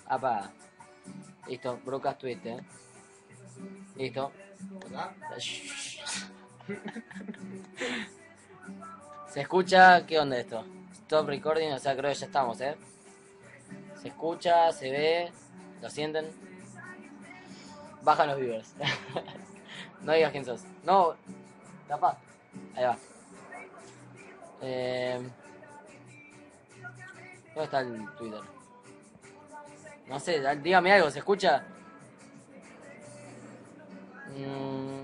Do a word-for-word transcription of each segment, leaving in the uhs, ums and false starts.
Apa. Listo, broadcast Twitter. ¿Eh? Listo. ¿Verdad? Se escucha, ¿qué onda esto? Stop recording, o sea, creo que ya estamos, ¿eh? Se escucha, se ve, lo sienten. Bajan los viewers. No digas quién sos. No, tapa. Ahí va. Eh... ¿Dónde está el Twitter? No sé, dígame algo, ¿se escucha? Mm...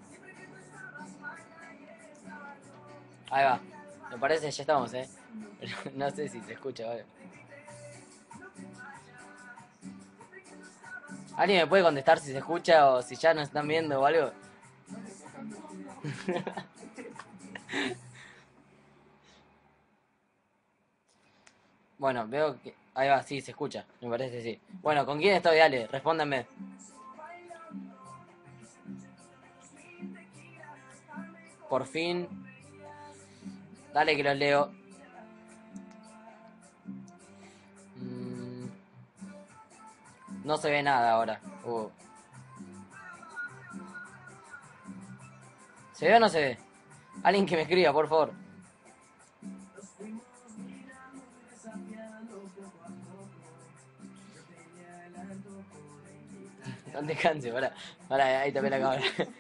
Ahí va. Me parece que ya estamos, ¿eh? Pero no sé si se escucha, vale. ¿Alguien me puede contestar si se escucha o si ya nos están viendo o algo? Bueno, veo que... Ahí va, sí, se escucha. Me parece que sí. Bueno, ¿con quién estoy? Dale, respóndanme. Por fin. Dale que los leo. Mm, no se ve nada ahora. Uh. ¿Se ve o no se ve? Alguien que me escriba, por favor. No te canses, pará. Pará, ahí tapé la cámara.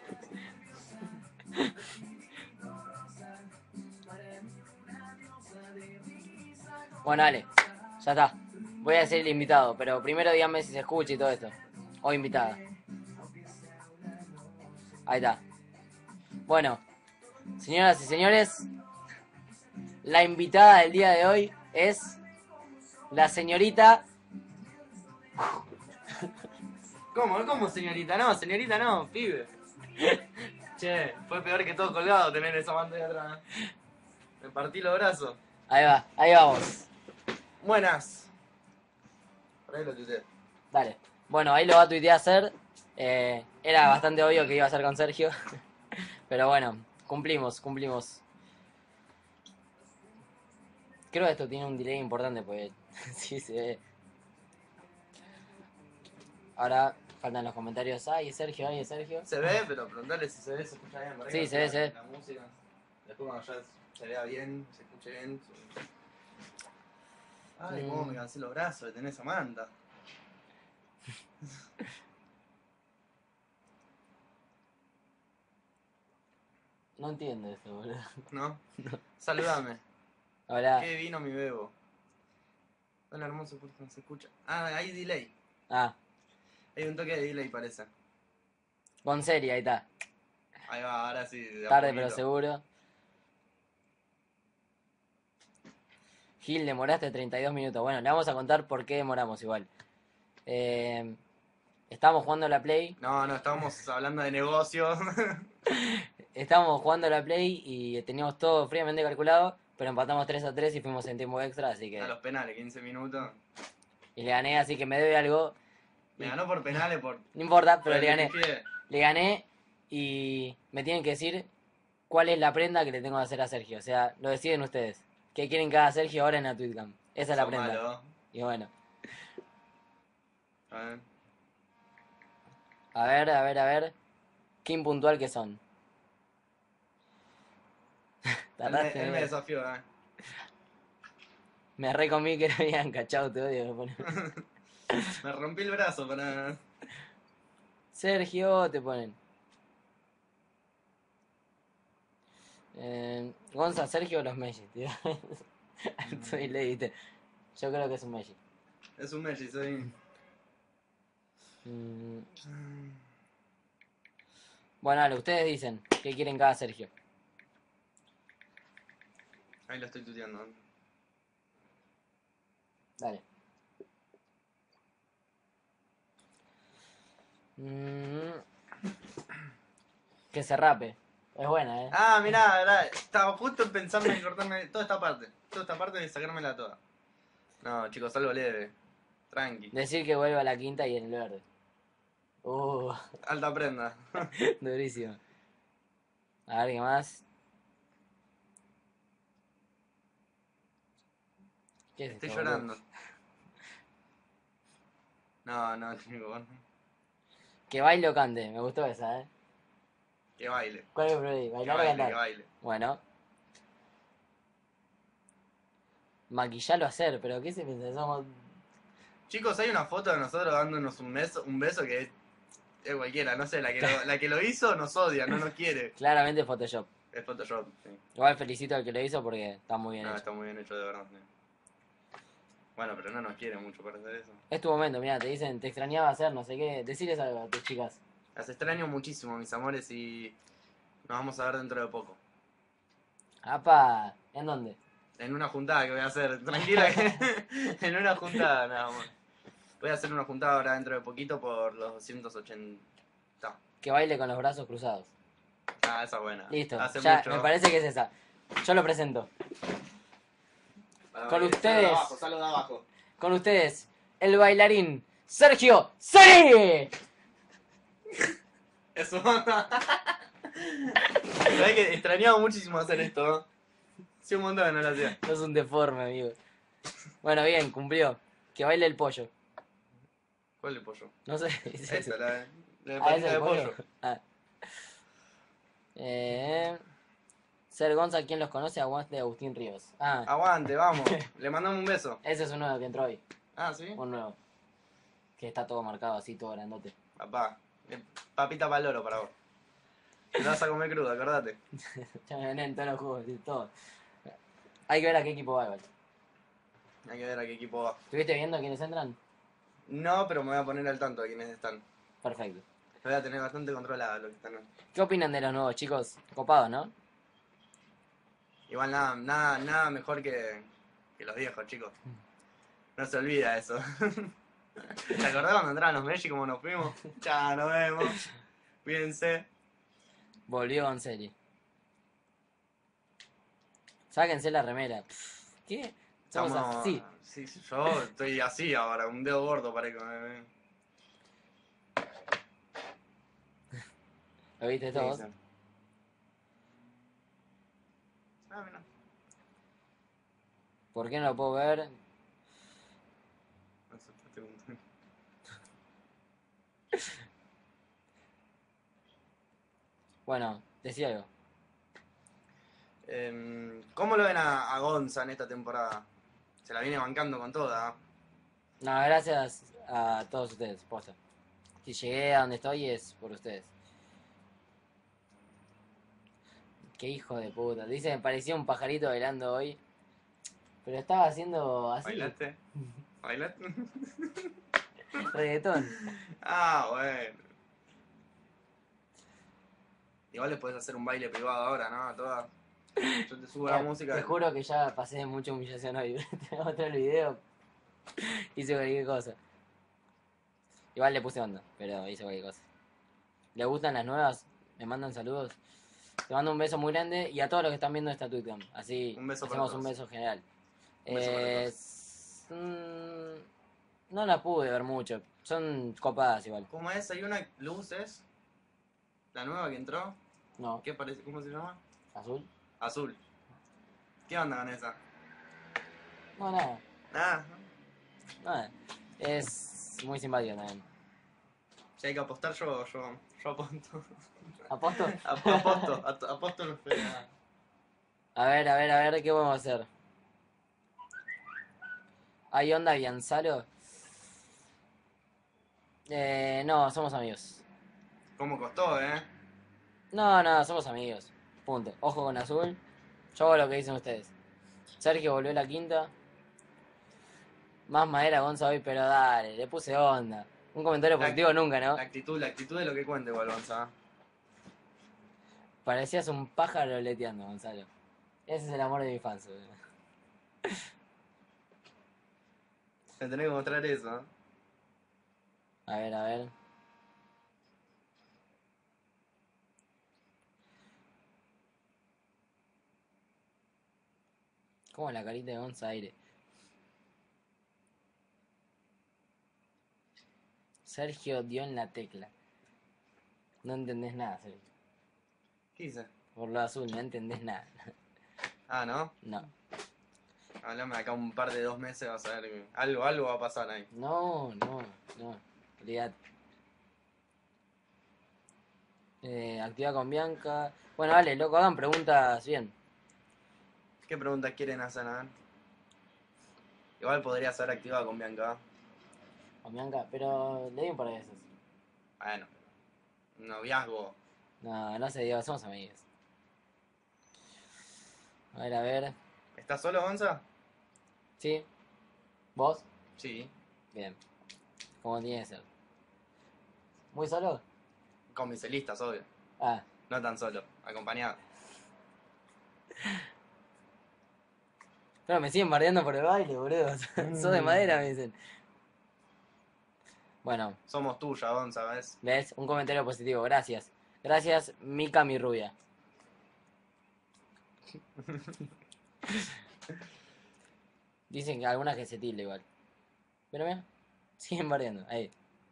Bueno, dale. Ya está. Voy a ser el invitado, pero primero díganme si se escucha y todo esto. O invitada. Ahí está. Bueno, señoras y señores, la invitada del día de hoy es la señorita... ¿Cómo? ¿Cómo, señorita? No, señorita no, pibe. Che, fue peor que todo colgado tener esa manta de atrás. Me partí los brazos. Ahí va, ahí vamos. Buenas. Por ahí lo tuiteé. Dale. Bueno, ahí lo va a tuitear hacer. Eh, era bastante obvio que iba a ser con Sergio. Pero bueno, cumplimos, cumplimos. Creo que esto tiene un delay importante porque sí se ve. Ahora faltan los comentarios. Ay, Sergio, ay, Sergio. Se ve, pero preguntale si se ve, se escucha bien. ¿Verdad? Sí, se ve, se ve. La música. Después cuando ya se vea bien, se escuche bien. Ay, Mm. cómo me cansé los brazos de tener esa manta. No entiendo eso, boludo. ¿No? Saludame. Hola. Qué vino mi bebo. Hola, hermoso, ¿por qué no se escucha? Ah, hay delay. Ah, Hay un toque de delay, parece. con serie, ahí está. Ahí va, ahora sí. De a Tarde poquito. pero seguro. Gil, demoraste treinta y dos minutos. Bueno, le vamos a contar por qué demoramos igual. Eh, estábamos jugando a la Play. No, no, estábamos hablando de negocios. Estábamos jugando a la Play y teníamos todo fríamente calculado. Pero empatamos tres a tres y fuimos en tiempo extra, así que... A los penales, quince minutos. Y le gané, así que me debe algo. Me ganó por penales, por... No importa, pero por le el gané. pifié. Le gané y me tienen que decir cuál es la prenda que le tengo que hacer a Sergio. O sea, lo deciden ustedes. ¿Qué quieren que haga Sergio ahora en la Twitcam? Esa es la Sos prenda. malo. Y bueno, A ver. a ver, a ver, a ver. Qué impuntual que son. Él me, Tardaste, él me eh. desafió, eh. Me recomí que no habían cachado, te odio. Me pone. Me rompí el brazo para... Sergio, te ponen. Eh, Gonza, Sergio o los Messi, tío. Soy le diste. Yo creo que es un Messi. Es un Messi, soy... Mm. Bueno, dale, ustedes dicen qué quieren que haga Sergio. Ahí lo estoy tuteando. Dale. Mm. Que se rape. Es buena, eh. Ah, mirá, mirá, estaba justo pensando en cortarme toda esta parte. Toda esta parte de sacármela toda. No, chicos, algo leve. Tranqui. Decir que vuelva a la quinta y en el verde. Uh, Alta prenda. durísimo. A ver, ¿qué más? ¿Qué es Estoy esto, boludo? llorando. No, no, chico. Que baile o cante, me gustó esa, ¿eh? Que baile. ¿Cuál es el preferís? Que ¿Bailar o baile, cantar? que baile. Bueno. Maquillarlo a hacer, pero ¿qué se piensa? Somos... Chicos, hay una foto de nosotros dándonos un beso, un beso que es, es cualquiera, no sé, la que, lo, la que lo hizo nos odia, no nos quiere. Claramente Photoshop. Es Photoshop, sí. Igual felicito al que lo hizo porque está muy bien No, hecho. está muy bien hecho de verdad. Sí. Bueno, pero no nos quiere mucho para hacer eso. Es tu momento, mira, te dicen, te extrañaba hacer no sé qué. Decirles algo a tus chicas. Las extraño muchísimo, mis amores, y nos vamos a ver dentro de poco. Apa, ¿en dónde? En una juntada que voy a hacer, tranquila que en una juntada nada más. Voy a hacer una juntada ahora dentro de poquito por los doscientos ochenta. Que baile con los brazos cruzados. Ah, esa es buena. Listo, Hace ya, mucho. me parece que es esa. Yo lo presento. Para con bailar. ustedes. Salud de abajo, salud de abajo. Con ustedes, el bailarín Sergio Seri. Eso. La verdad que extrañaba muchísimo hacer esto, ¿no? Sí, un montón que no lo hacía. No es un deforme, amigo. Bueno, bien, cumplió. Que baile el pollo. ¿Cuál es el pollo? No sé. dice Esta, así. la, de- la de Ah, ¿es patita el de pollo? pollo. Ah. Eh, Ser Gonza, ¿quién los conoce? Aguante Agustín Ríos. Ah, Aguante, vamos. Le mandamos un beso. ese es un nuevo que entró hoy. Ah, ¿sí? Un nuevo. Que está todo marcado así, todo grandote. Papá. eh, Papita pa'l loro para vos. Te la vas a comer crudo, acordate. Ya me ven en todos los juegos, y todo. Hay que ver a qué equipo va igual. Hay que ver a qué equipo va. ¿Estuviste viendo quiénes entran? No, pero me voy a poner al tanto de quiénes están. Perfecto. Voy a tener bastante controlado lo que están. ¿Qué opinan de los nuevos chicos? Copados, ¿no? Igual nada, nada, nada mejor que, que los viejos, chicos. No se olvida eso. ¿Te acordás cuando entraban los Messi como nos fuimos? Chao, nos vemos. Cuídense. Volvió en serie. Sáquense la remera. Pff, ¿Qué? Somos Estamos- así. Sí, sí, yo estoy así ahora, un dedo gordo parezco. eh. ¿Lo viste ¿Qué todos? dicen? Ah, mira. ¿Por qué no lo puedo ver? Eso te pregunto. Bueno, decía algo. Em, ¿Cómo lo ven a, a Gonza en esta temporada? Se la viene bancando con toda. ¿ah? No, gracias a todos ustedes, posta. Si llegué a donde estoy es por ustedes. Qué hijo de puta. Dice, me parecía un pajarito bailando hoy. Pero estaba haciendo así. ¿Bailaste? ¿Bailaste? Reggaetón. Ah, bueno. Igual le podés hacer un baile privado ahora, ¿no? Toda... Yo te subo la Eh, música. Te juro que ya pasé mucha humillación hoy. Te voy a mostrar el video. Hice cualquier cosa. Igual le puse onda, pero hice cualquier cosa. ¿Le gustan las nuevas? ¿Me mandan saludos? Te mando un beso muy grande y a todos los que están viendo esta Twitcam. Así Un beso para hacemos un todos. beso general. Un beso para Eh, todos. s- mm, no la pude ver mucho. Son copadas igual. ¿Cómo es? Hay una luces. La nueva que entró. No, ¿Qué parece? ¿Cómo se llama? azul. Azul. ¿Qué onda con esa? No, nada. Nada. Nada. Es muy simpática también. Si hay que apostar, yo, yo, yo apunto. ¿Aposto? Ap- aposto, ap- aposto en los fe. A ver, a ver, a ver, ¿qué podemos hacer? ¿Hay onda Bianzalo? Eh, no, somos amigos. ¿Cómo costó, eh? No, no, somos amigos. Punto. Ojo con azul. Yo hago lo que dicen ustedes. Sergio volvió a la quinta. Más madera Gonza hoy, pero dale, le puse onda. Un comentario La- positivo nunca, ¿no? La actitud, la actitud de lo que cuente, igual, Gonza. Parecías un pájaro leteando, Gonzalo. Ese es el amor de mi fans. boludo. Me tenés que mostrar eso, ¿eh? A ver, a ver. ¿Cómo la carita de Gonza aire? Sergio dio en la tecla. No entendés nada, Sergio. ¿Qué hice? Por lo azul, no entendés nada. Ah, ¿no? No. Hablame de acá un par de dos meses, vas a ver que algo, algo va a pasar ahí. No, no, no. Olvídate. Eh, activa con Bianca. Bueno, dale, loco, hagan preguntas bien. ¿Qué preguntas quieren hacer? A ver. Igual podría ser activado con Bianca. Con Bianca, pero le di un par de veces. Bueno, un noviazgo. No, no se dio, somos amigos. A ver, a ver. ¿Estás solo, Gonza? ¿Sí? ¿Vos? Sí. Bien. Como tiene que ser. ¿Muy solo? Con mis celistas, obvio. Ah, No tan solo, acompañado. pero me siguen bardeando por el baile, boludo. Sos de madera, me dicen. Bueno, Somos tuya, Gonza, ¿ves? ¿ves? Un comentario positivo, gracias. Gracias, Mica, mi rubia. Dicen que algunas que se tilde igual. Pero mira, siguen bardeando. Ahí.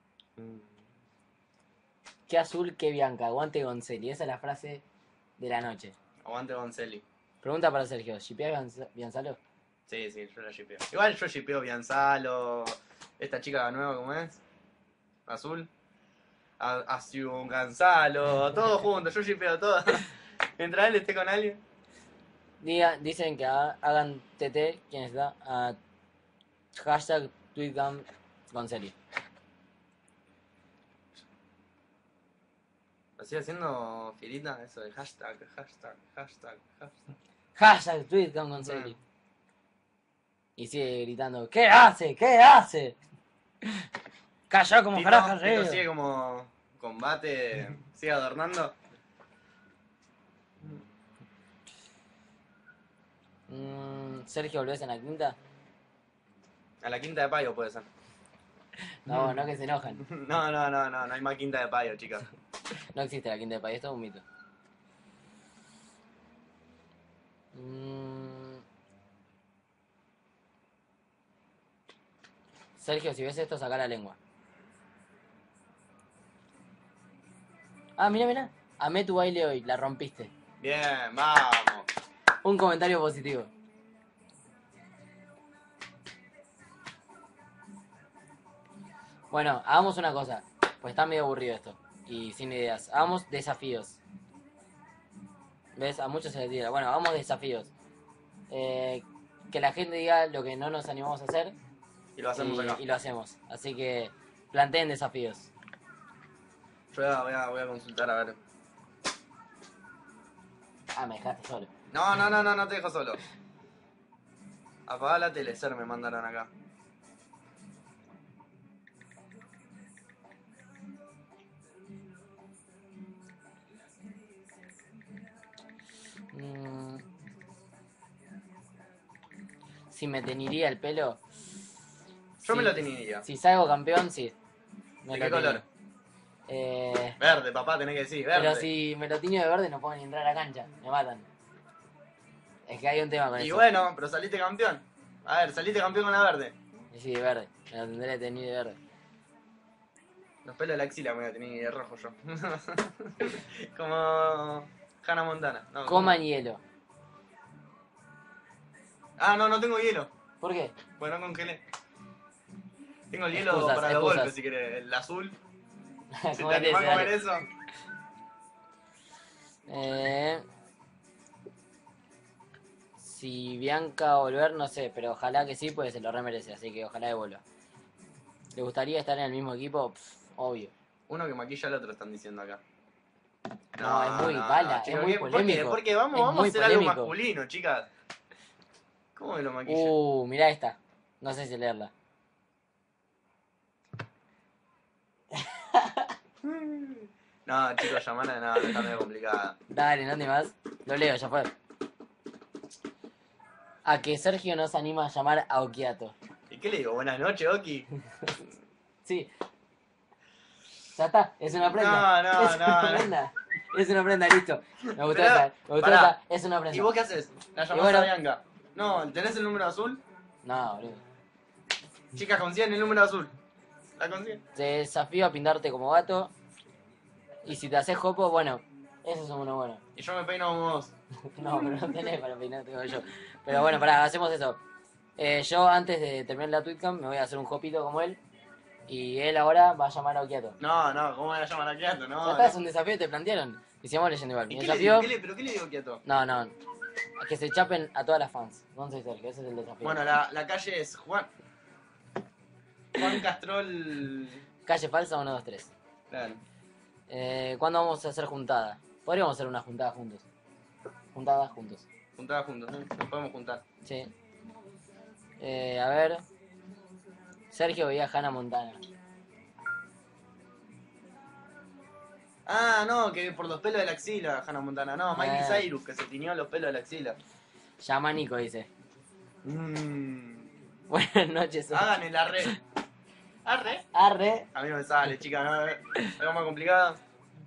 Qué azul, qué Bianca. Aguante Gonzeli. Esa es la frase de la noche. Aguante Gonzeli. Pregunta para Sergio. ¿Shipeás Bianzalo? Sí, sí, yo la shipeo. Igual yo shipeo Bianzalo. Esta chica nueva, ¿cómo es? Azul. Asiu Gonzalo. Todo junto, yo shipeo todo. Mientras él esté con alguien. Diga, dicen que ha- hagan T T, ¿quién está? A hashtag tweetgam Gonzeli. ¿Lo sigue haciendo filita? Eso de hashtag, hashtag, hashtag, hashtag. Hashtag tweetgam Gonzeli. Y sigue gritando, ¿qué hace? ¿Qué hace? Calló como Tito, carajo Tito arriba. sigue como combate, sigue adornando. Mm, Sergio, ¿volvés en la quinta? A la quinta de payo puede ser. No, no que se enojan. No, no, no, no, no hay más quinta de payo, chicas. No existe la quinta de país, esto es un mito. Mm. Sergio, si ves esto, saca la lengua. Ah, mira, mira. Amé tu baile hoy, la rompiste. Bien, vamos. Un comentario positivo. Bueno, hagamos una cosa. Pues está medio aburrido esto. Y sin ideas. Hagamos desafíos. ¿Ves? A muchos se les tira. Bueno, hagamos desafíos. Eh, que la gente diga lo que no nos animamos a hacer. Y lo hacemos y, acá. y lo hacemos. Así que planteen desafíos. Yo voy a, voy, a, voy a consultar a ver. Ah, me dejaste solo. No, no, no, no, no te dejo solo. Apagá la tele, Ser, me mandaron acá. Mm. Si me teniría el pelo. Yo Sí. me lo teniría. Si salgo campeón, sí. Me ¿De lo qué tenía. color? Eh, Verde, papá, tenés que decir, verde. pero si me lo tiño de verde no puedo ni entrar a la cancha. Me matan. Es que hay un tema con Y eso. bueno, pero saliste campeón. A ver, saliste campeón con la verde. Y sí, de verde. Me lo tendré tenido de verde. Los pelos de la axila me voy a tener de rojo yo. Como Hannah Montana. No, Coman como- hielo. Ah, no, no tengo hielo. ¿Por qué? Bueno, no congelé. Tengo el hielo Excusas, para los excusas. golpes, si querés. El azul. Si te Comete animás ese, a comer dale. eso. Eh, si Bianca volver, no sé, pero ojalá que sí, pues se lo remerece, así que ojalá que vuelva. ¿Le gustaría estar en el mismo equipo? Pff, obvio. Uno que maquilla al otro, están diciendo acá. No, es muy bala, es muy ¿qué- ¿Por qué? polémico. Porque vamos, Es vamos a muy hacer algo polémico. masculino, chicas. ¿Cómo que lo maquilla? Uh, mirá esta. No sé si leerla. No, chicos, llamana, no, está medio complicada. Dale, no te más. Lo leo, ya fue. A que Sergio no se anima a llamar a Okiato. ¿Y qué le digo? Buenas noches, Oki. Sí. Ya está, es una prenda. No, no, es una no, no. prenda. Es una prenda, listo. Me gustó Pero, esta, me gustó pará. esta, es una prenda. ¿Y vos qué haces? La llamás bueno. a Bianca. No, ¿tenés el número azul? No, boludo. Chicas, consiguen el número azul. ¿La consiguen? Te desafío a pintarte como gato. Y si te haces jopo, bueno, eso es uno bueno. Y yo me peino como vos. No, pero no tenés para peinarte como yo. Pero bueno, pará, hacemos eso. Eh, yo antes de terminar la Twitcam me voy a hacer un hopito como él. Y él ahora va a llamar a Okiato. No, no, ¿cómo voy a llamar a Quieto? No, Ya está, es no. un desafío, te plantearon. Y sigamos leyendo igual. ¿Y Me qué le digo? desafió. ¿Qué le, ¿Pero qué le digo Quieto? No, no. Que se chapen a todas las fans. Gonza y Sergio, ese es el desafío. Bueno, la, la calle es Juan. Juan Castrol. Calle falsa uno, dos, tres. Claro. Eh, ¿Cuándo vamos a hacer juntada? Podríamos hacer una juntada juntos. Juntada juntos. Juntada juntos, ¿no? Nos podemos juntar. Sí. Eh, a ver. Sergio veía a Hannah Montana. Ah, no, que por los pelos de la axila, Hannah Montana. No, Miley Ah. Cyrus, que se tiñó los pelos de la axila. Llama a Nico, dice. Mmm. Buenas noches. Hagan el arre. ¿Arre? Arre. A mí no me sale, chica, ¿no? Algo más complicado.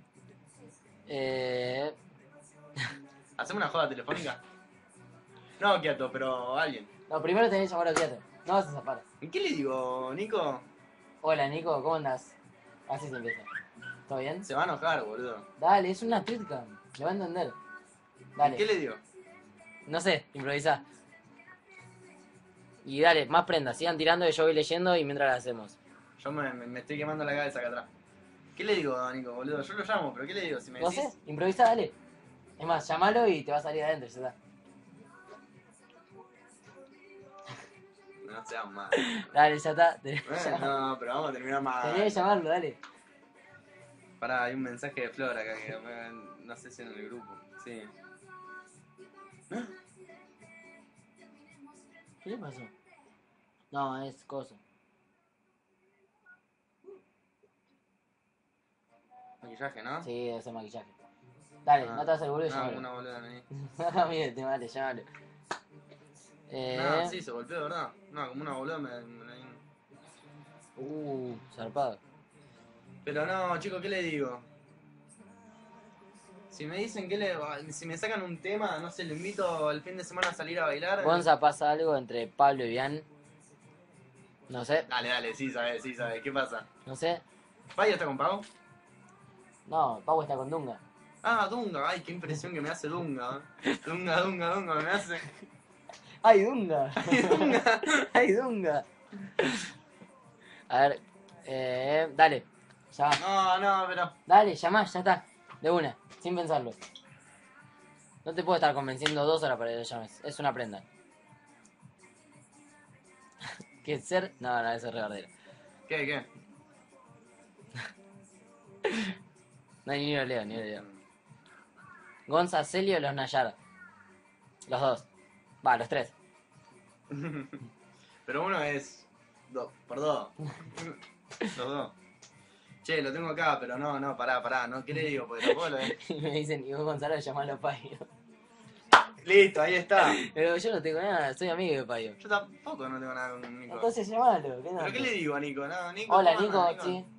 Eh, ¿Hacemos una joda telefónica? No, Quieto, pero alguien. no, primero tenés que llamar a Okiato. No vas a zafar. ¿Y qué le digo, Nico? Hola, Nico, ¿cómo andás? Así se empieza. ¿Todo bien? Se va a enojar, boludo. Dale, es una Twitcam. Lo va a entender. Dale. ¿Y qué le digo? No sé, improvisa. Y dale, más prendas. Sigan tirando que yo voy leyendo y mientras la hacemos. Yo me, me- me estoy quemando la cabeza acá atrás. ¿Qué le digo, Nico, boludo? Yo lo llamo, pero ¿qué le digo? Si me No decís... sé, improvisa, dale. Es más, llámalo y te va a salir adentro, ya está. No seas mal. Dale, ya está. Tenés que Eh, llamarlo. no, pero vamos a terminar más. Tenés que llamarlo, dale. Pará, hay un mensaje de Flor acá que eh, no sé si en el grupo. Sí. ¿Qué le pasó? No, es cosa. Maquillaje, ¿no? Sí, debe ser maquillaje. Dale, Ah. no te vas a hacer boludo y No, llámalo. una boluda ahí. No, mire, vale, llámalo. Eh... No, sí, se golpeó, ¿verdad? No, como una boluda me, me la- Uh, zarpado. Pero no, chicos, ¿qué le digo? Si me dicen que le... Si me sacan un tema, no sé, lo invito el fin de semana a salir a bailar. Gonza, pasa algo entre Pablo y Bian. No sé, Dale, dale, sí sabes, sí sabes. ¿Qué pasa? no sé. ¿Payo está con Pau? No, Pau está con Dunga. Ah, Dunga. Ay, qué impresión que me hace Dunga. ¿eh? Dunga, Dunga, Dunga, me hace... ¡Ay, Dunga! Dunga. ¡Ay, Dunga! A ver, eh, dale. Ya. No, no, pero... Dale, llamá, ya está. De una, sin pensarlo. No te puedo estar convenciendo dos horas para que lo llames. Es una prenda. ¿Qué ser? No, no, eso es rebardero. ¿Qué, qué? No, ni lo leo, ni lo leo. Gonza, Celio, los Nayar. Los dos. Va, los tres. Pero uno es... Dos, por dos. Los dos. Che, lo tengo acá, pero no, no, pará, pará. No, ¿qué le digo? Porque tampoco lo... Y me dicen, y vos Gonzalo llamalo a Payo. Listo, ahí está. Pero yo no tengo nada, soy amigo de Payo. Yo tampoco no tengo nada con Nico. Entonces llamalo. ¿qué ¿Pero no? qué le digo a Nico? No, Nico. Hola, ¿cómo Nico, anda, sí.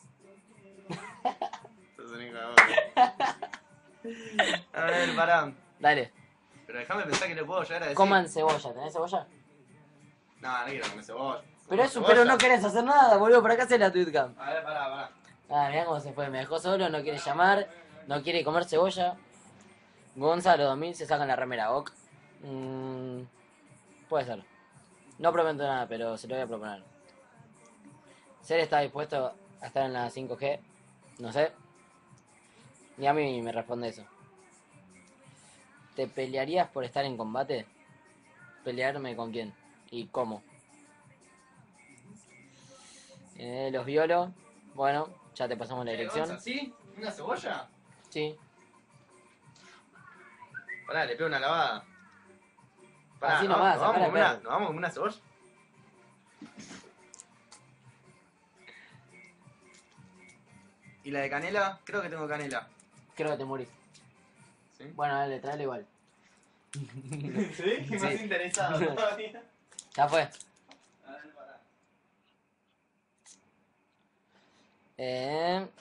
Sos un hijo de puta. A ver, pará. Dale, Pero déjame pensar que le puedo llegar a decir. coman cebolla. ¿Tenés cebolla? No, no quiero comer cebolla. Pero eso, ¿Cebolla? pero no querés hacer nada, boludo. ¿Para qué haces la Twitcam? A ver, pará, pará. Ah, mirá cómo se fue. Me dejó solo, no quiere llamar, no quiere comer cebolla. Gonzalo dos mil se sacan la remera, ok. Mm, puede ser. No prometo nada, pero se lo voy a proponer. Ser está dispuesto a estar en la cinco G, no sé. Y a mí me responde eso. ¿Te pelearías por estar en combate? ¿Pelearme con quién? ¿Y cómo? Eh, los violo. Bueno, ya te pasamos la Eh, dirección. Gonza, ¿sí? ¿Una cebolla? Sí. Pará, le pego una lavada. Así ¿no- nomás, ¿nos, vamos sacala, con una, perro. ¿Nos vamos con una cebolla? ¿Y la de canela? Creo que tengo canela. Creo que te morís. ¿Sí? Bueno, dale, tráelo igual. ¿Sí? ¿Qué más Sí. interesado todavía? Ya fue. A ver, pará. Eh...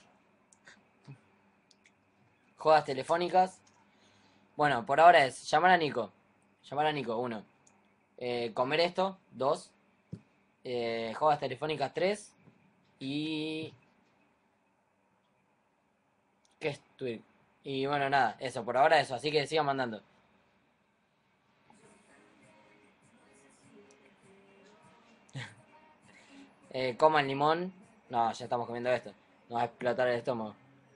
Jodas telefónicas. Bueno, por ahora es llamar a Nico. Llamar a Nico, uno. Eh, comer esto, dos. Eh, jodas telefónicas, tres. Y... ¿Qué es Twitch? Y bueno, nada, eso, por ahora eso. Así que sigan mandando. Eh, coman limón. No, ya estamos comiendo esto. Nos va a explotar el estómago.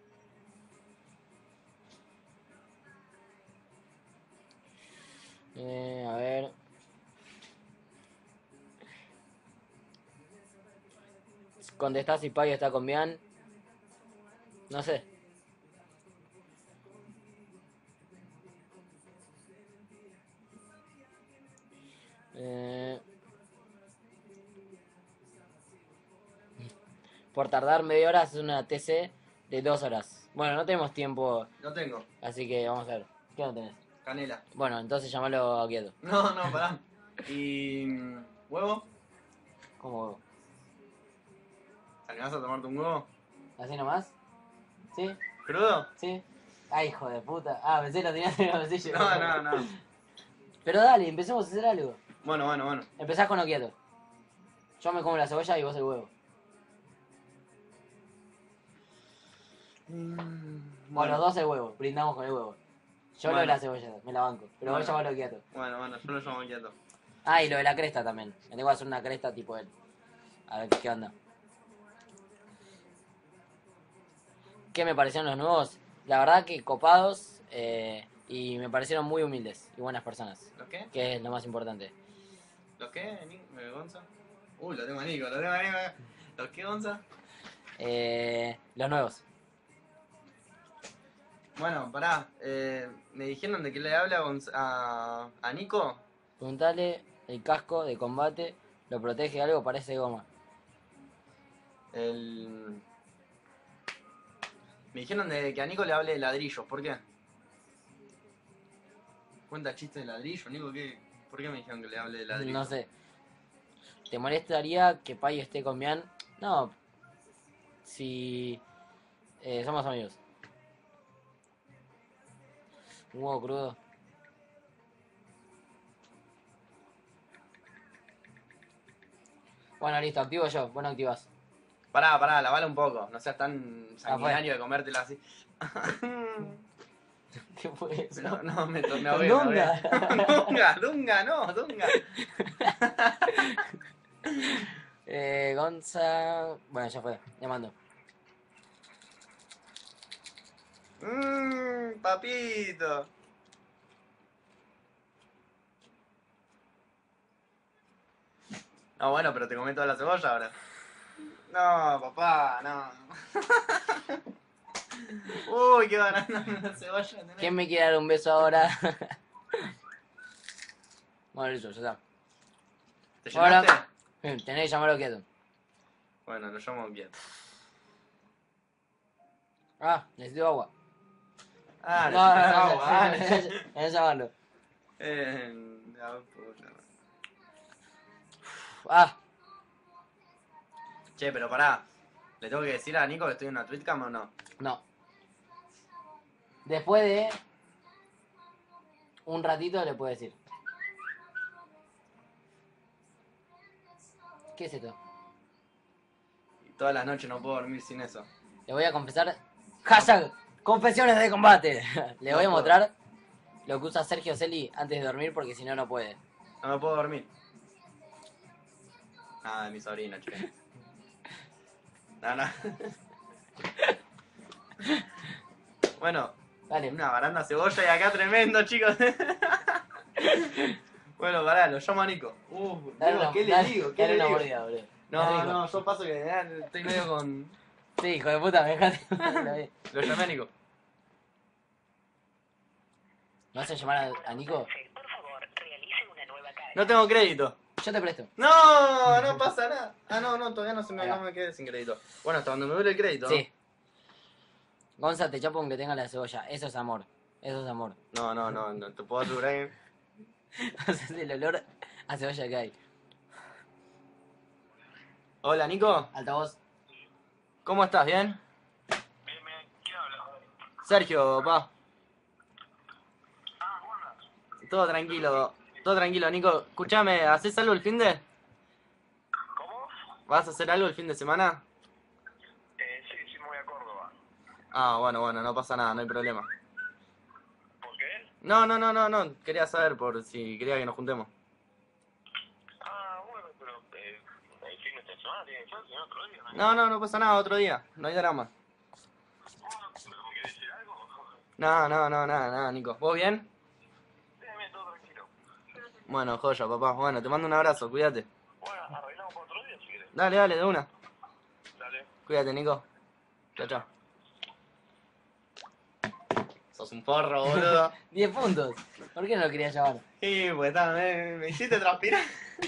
Eh, a ver. Contestá si Payo está con Bian. No sé. Eh, por tardar media hora es una T C de dos horas. Bueno, no tenemos tiempo, No tengo. así que vamos a ver. ¿Qué no tenés? Canela. Bueno, entonces llámalo quieto. No, no, pará. ¿Y mm, huevo? ¿Cómo? ¿Te animás a tomarte un huevo? ¿Así nomás? ¿Sí? ¿Crudo? ¿Sí? Ay, hijo de puta. Ah, pensé que lo tenías en el bolsillo. No, no, no. Pero dale, empecemos a hacer algo. Bueno, bueno, bueno. Empezás con lo quieto. Yo me como la cebolla y vos el huevo. Mm, O los dos el huevo, brindamos con el huevo. Yo lo de Bueno. la cebolla, me la banco. Pero vos Bueno. llamalo quieto. Bueno, bueno, yo lo llamo quieto. Ah, y lo de la cresta también. Me tengo que hacer una cresta tipo él. A ver qué onda. ¿Qué me parecieron los nuevos? La verdad que copados eh, y me parecieron muy humildes y buenas personas. ¿Los qué? Que es lo más importante. ¿Los qué, Nico? ¿Eh, Gonza? Uy, lo tengo a Nico, lo tengo a Nico. ¿Los qué, Gonza? Eh, los nuevos. Bueno, pará. Eh, me dijeron de que le habla a, Gonz- a, a Nico. Preguntale, el casco de combate lo protege algo, parece goma. El... Me dijeron de que a Nico le hable de ladrillos. ¿Por qué? Cuenta chistes de ladrillo, Nico. ¿Qué? ¿Por qué me dijeron que le hable de ladrillos? No sé. ¿Te molestaría que Payo esté con Mian? No. Si eh, somos amigos. Un huevo crudo. Bueno, listo, activo yo. Vos no activás. Pará, pará, lavala un poco. No seas tan sanguinario de comértela así. ¿Qué fue eso? No, no, me, to- me ahogué, me ahogué. Dunga. Dunga, Dunga, no, Dunga. eh, Gonza... Bueno, ya fue. Le mando. Mmm, papito. No, bueno, pero te comí toda la cebolla ahora. No, papá, no. Uy, qué banana la cebolla. tenés. ¿Quién me quiere dar un beso ahora? Bueno, listo, ya está. ¿Te Ahora- llenaste? Eh, Tenés que llamarlo quieto. Bueno, lo llamo quieto. Ah, necesito agua. Ah, No, no, necesitas no, agua. Ah, no, tenés que llamarlo. Eh, la puta madre. Ah, Che, pero pará. ¿Le tengo que decir a Nico que estoy en una tweetcam o no? no. Después de un ratito le puedo decir. ¿Qué es esto? Y todas las noches no puedo dormir sin eso. Le voy a confesar. Hashtag confesiones de combate. Le No voy a puedo. mostrar lo que usa Sergio Celi antes de dormir porque si no, no puede. No me puedo dormir. Nada, de mi sobrino, che. No, no. Bueno, Dale. una baranda cebolla y acá tremendo, chicos. Bueno, pará, lo llamo a Nico. Uh, Dale Dios, una, ¿qué le dale- digo? ¿Qué dale le una digo? mordida, boludo. Es No, rico. no, yo paso que eh, estoy medio con... Sí, hijo de puta, me dejaste. Lo llamé a Nico. ¿No vas a llamar a, a Nico? Por favor, realice una nueva carga. No tengo crédito. Yo te presto. No, no pasa nada. Ah, no, no, todavía no, se me, Ahí va. no me quedé sin crédito. Bueno, hasta donde me duele el crédito. Sí. Gonza, te chapo aunque tenga la cebolla. Eso es amor. Eso es amor. No, no, no, no te puedo asegurar que... O sea, el olor a cebolla que hay. Hola, Nico. Altavoz. ¿Cómo estás? ¿Bien? Bien, bien. ¿Quién habla? Sergio, pa. Ah, bueno. Todo tranquilo. Todo tranquilo, Nico. Escuchame, ¿haces algo el fin de? ¿Cómo? ¿Vas a hacer algo el fin de semana? Eh, sí, sí, me voy a Córdoba. Ah, bueno, bueno, no pasa nada, no hay problema. ¿Por qué? No, no, no, no, no. Quería saber por si quería que nos juntemos. Ah, bueno, pero eh, el fin de semana tiene que ser, si no otro día, ¿no? No, no, no pasa nada, otro día. No hay drama. Ah, ¿pero me querés decir algo? No, no, no, nada, nada, Nico. ¿Vos bien? Déjame todo tranquilo. Bueno, joya, papá. Bueno, te mando un abrazo, cuídate. Bueno, arreglamos para otro día si querés. Dale, dale, de una. Dale. Cuídate, Nico. Chao, chao. Sos un porro, boludo. diez puntos. ¿Por qué no lo quería llamar? Sí, pues está, me, me hiciste transpirar.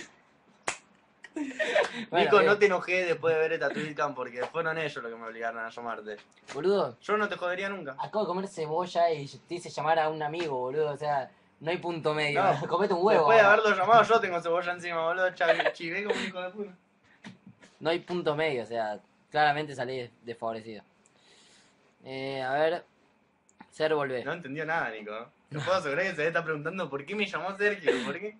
Bueno, Nico, bien. no te enojé después de ver esta Twitcam porque fueron ellos los que me obligaron a llamarte. Boludo, Yo no te jodería nunca. acabo de comer cebolla y te hice llamar a un amigo, boludo. O sea, no hay punto medio. No, Comete un huevo. Después de ahora. haberlo llamado, yo tengo cebolla encima, boludo. Chavi- Chivé como un hijo de puta. No hay punto medio, o sea, claramente salí desfavorecido. Eh, a ver. Ser volver. No entendió nada, Nico. Te puedo asegurar que se está preguntando por qué me llamó Sergio. ¿Por qué?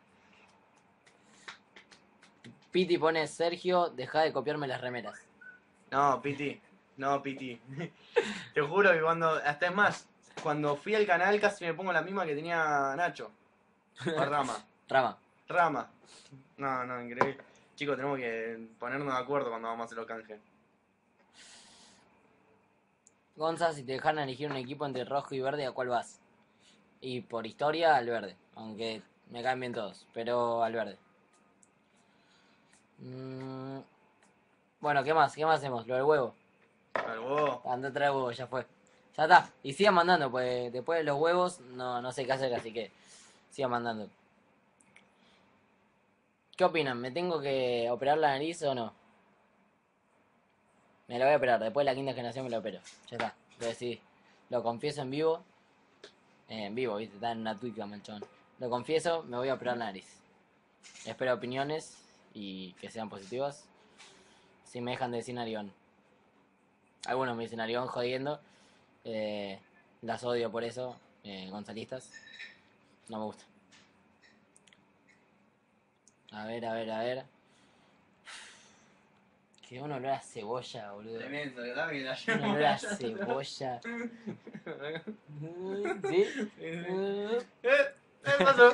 Piti pone Sergio, deja de copiarme las remeras. No, Piti. No, Piti. Te juro que cuando. Hasta es más, cuando fui al canal casi me pongo la misma que tenía Nacho. O Rama. Rama. Rama. No, no, increíble. Chicos, tenemos que ponernos de acuerdo cuando vamos a hacer los canjes. Gonza, si te dejaran elegir un equipo entre rojo y verde, ¿a cuál vas? Y por historia, al verde. Aunque me caen bien todos, pero al verde. Mm, Bueno, ¿qué más? ¿Qué más hacemos? Lo del huevo. Al huevo. Anda a traer huevo, ya fue. Ya está. Y sigan mandando, pues después de los huevos no, no sé qué hacer, así que sigan mandando. ¿Qué opinan? ¿Me tengo que operar la nariz o no? Me la voy a operar, después de la quinta generación me la opero. Ya está, lo decidí. Lo confieso en vivo. Eh, en vivo, viste, está en una Twitcam el chabón. Lo confieso, me voy a operar la nariz. Espero opiniones y que sean positivas. Si me dejan de decir narigón. Algunos me dicen narigón jodiendo. Eh, las odio por eso, eh, gonzalistas. No me gusta. A ver, a ver, a ver. Que un olor a cebolla, boludo. Tremendo, ¿verdad? Que la Un olor a cebolla. ¿Sí? ¿Eh? ¿Qué pasó?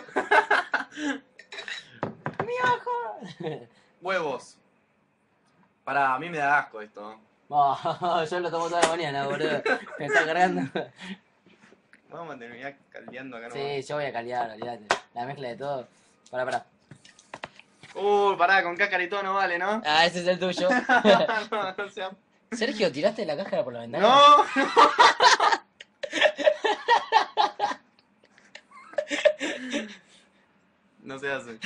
¡Mi ojo! Huevos. Pará, a mí me da asco esto. Oh, yo lo tomo toda la mañana, boludo. Me está cargando. Vamos a terminar caldeando acá Sí, nomás. yo voy a caldear, olvídate. La mezcla de todo. Pará, pará. Uy, pará, con cáscara y todo no vale, ¿no? Ah, ese es el tuyo. no, no sea... Sergio, ¿tiraste la cáscara por la ventana? ¡No! No se hace.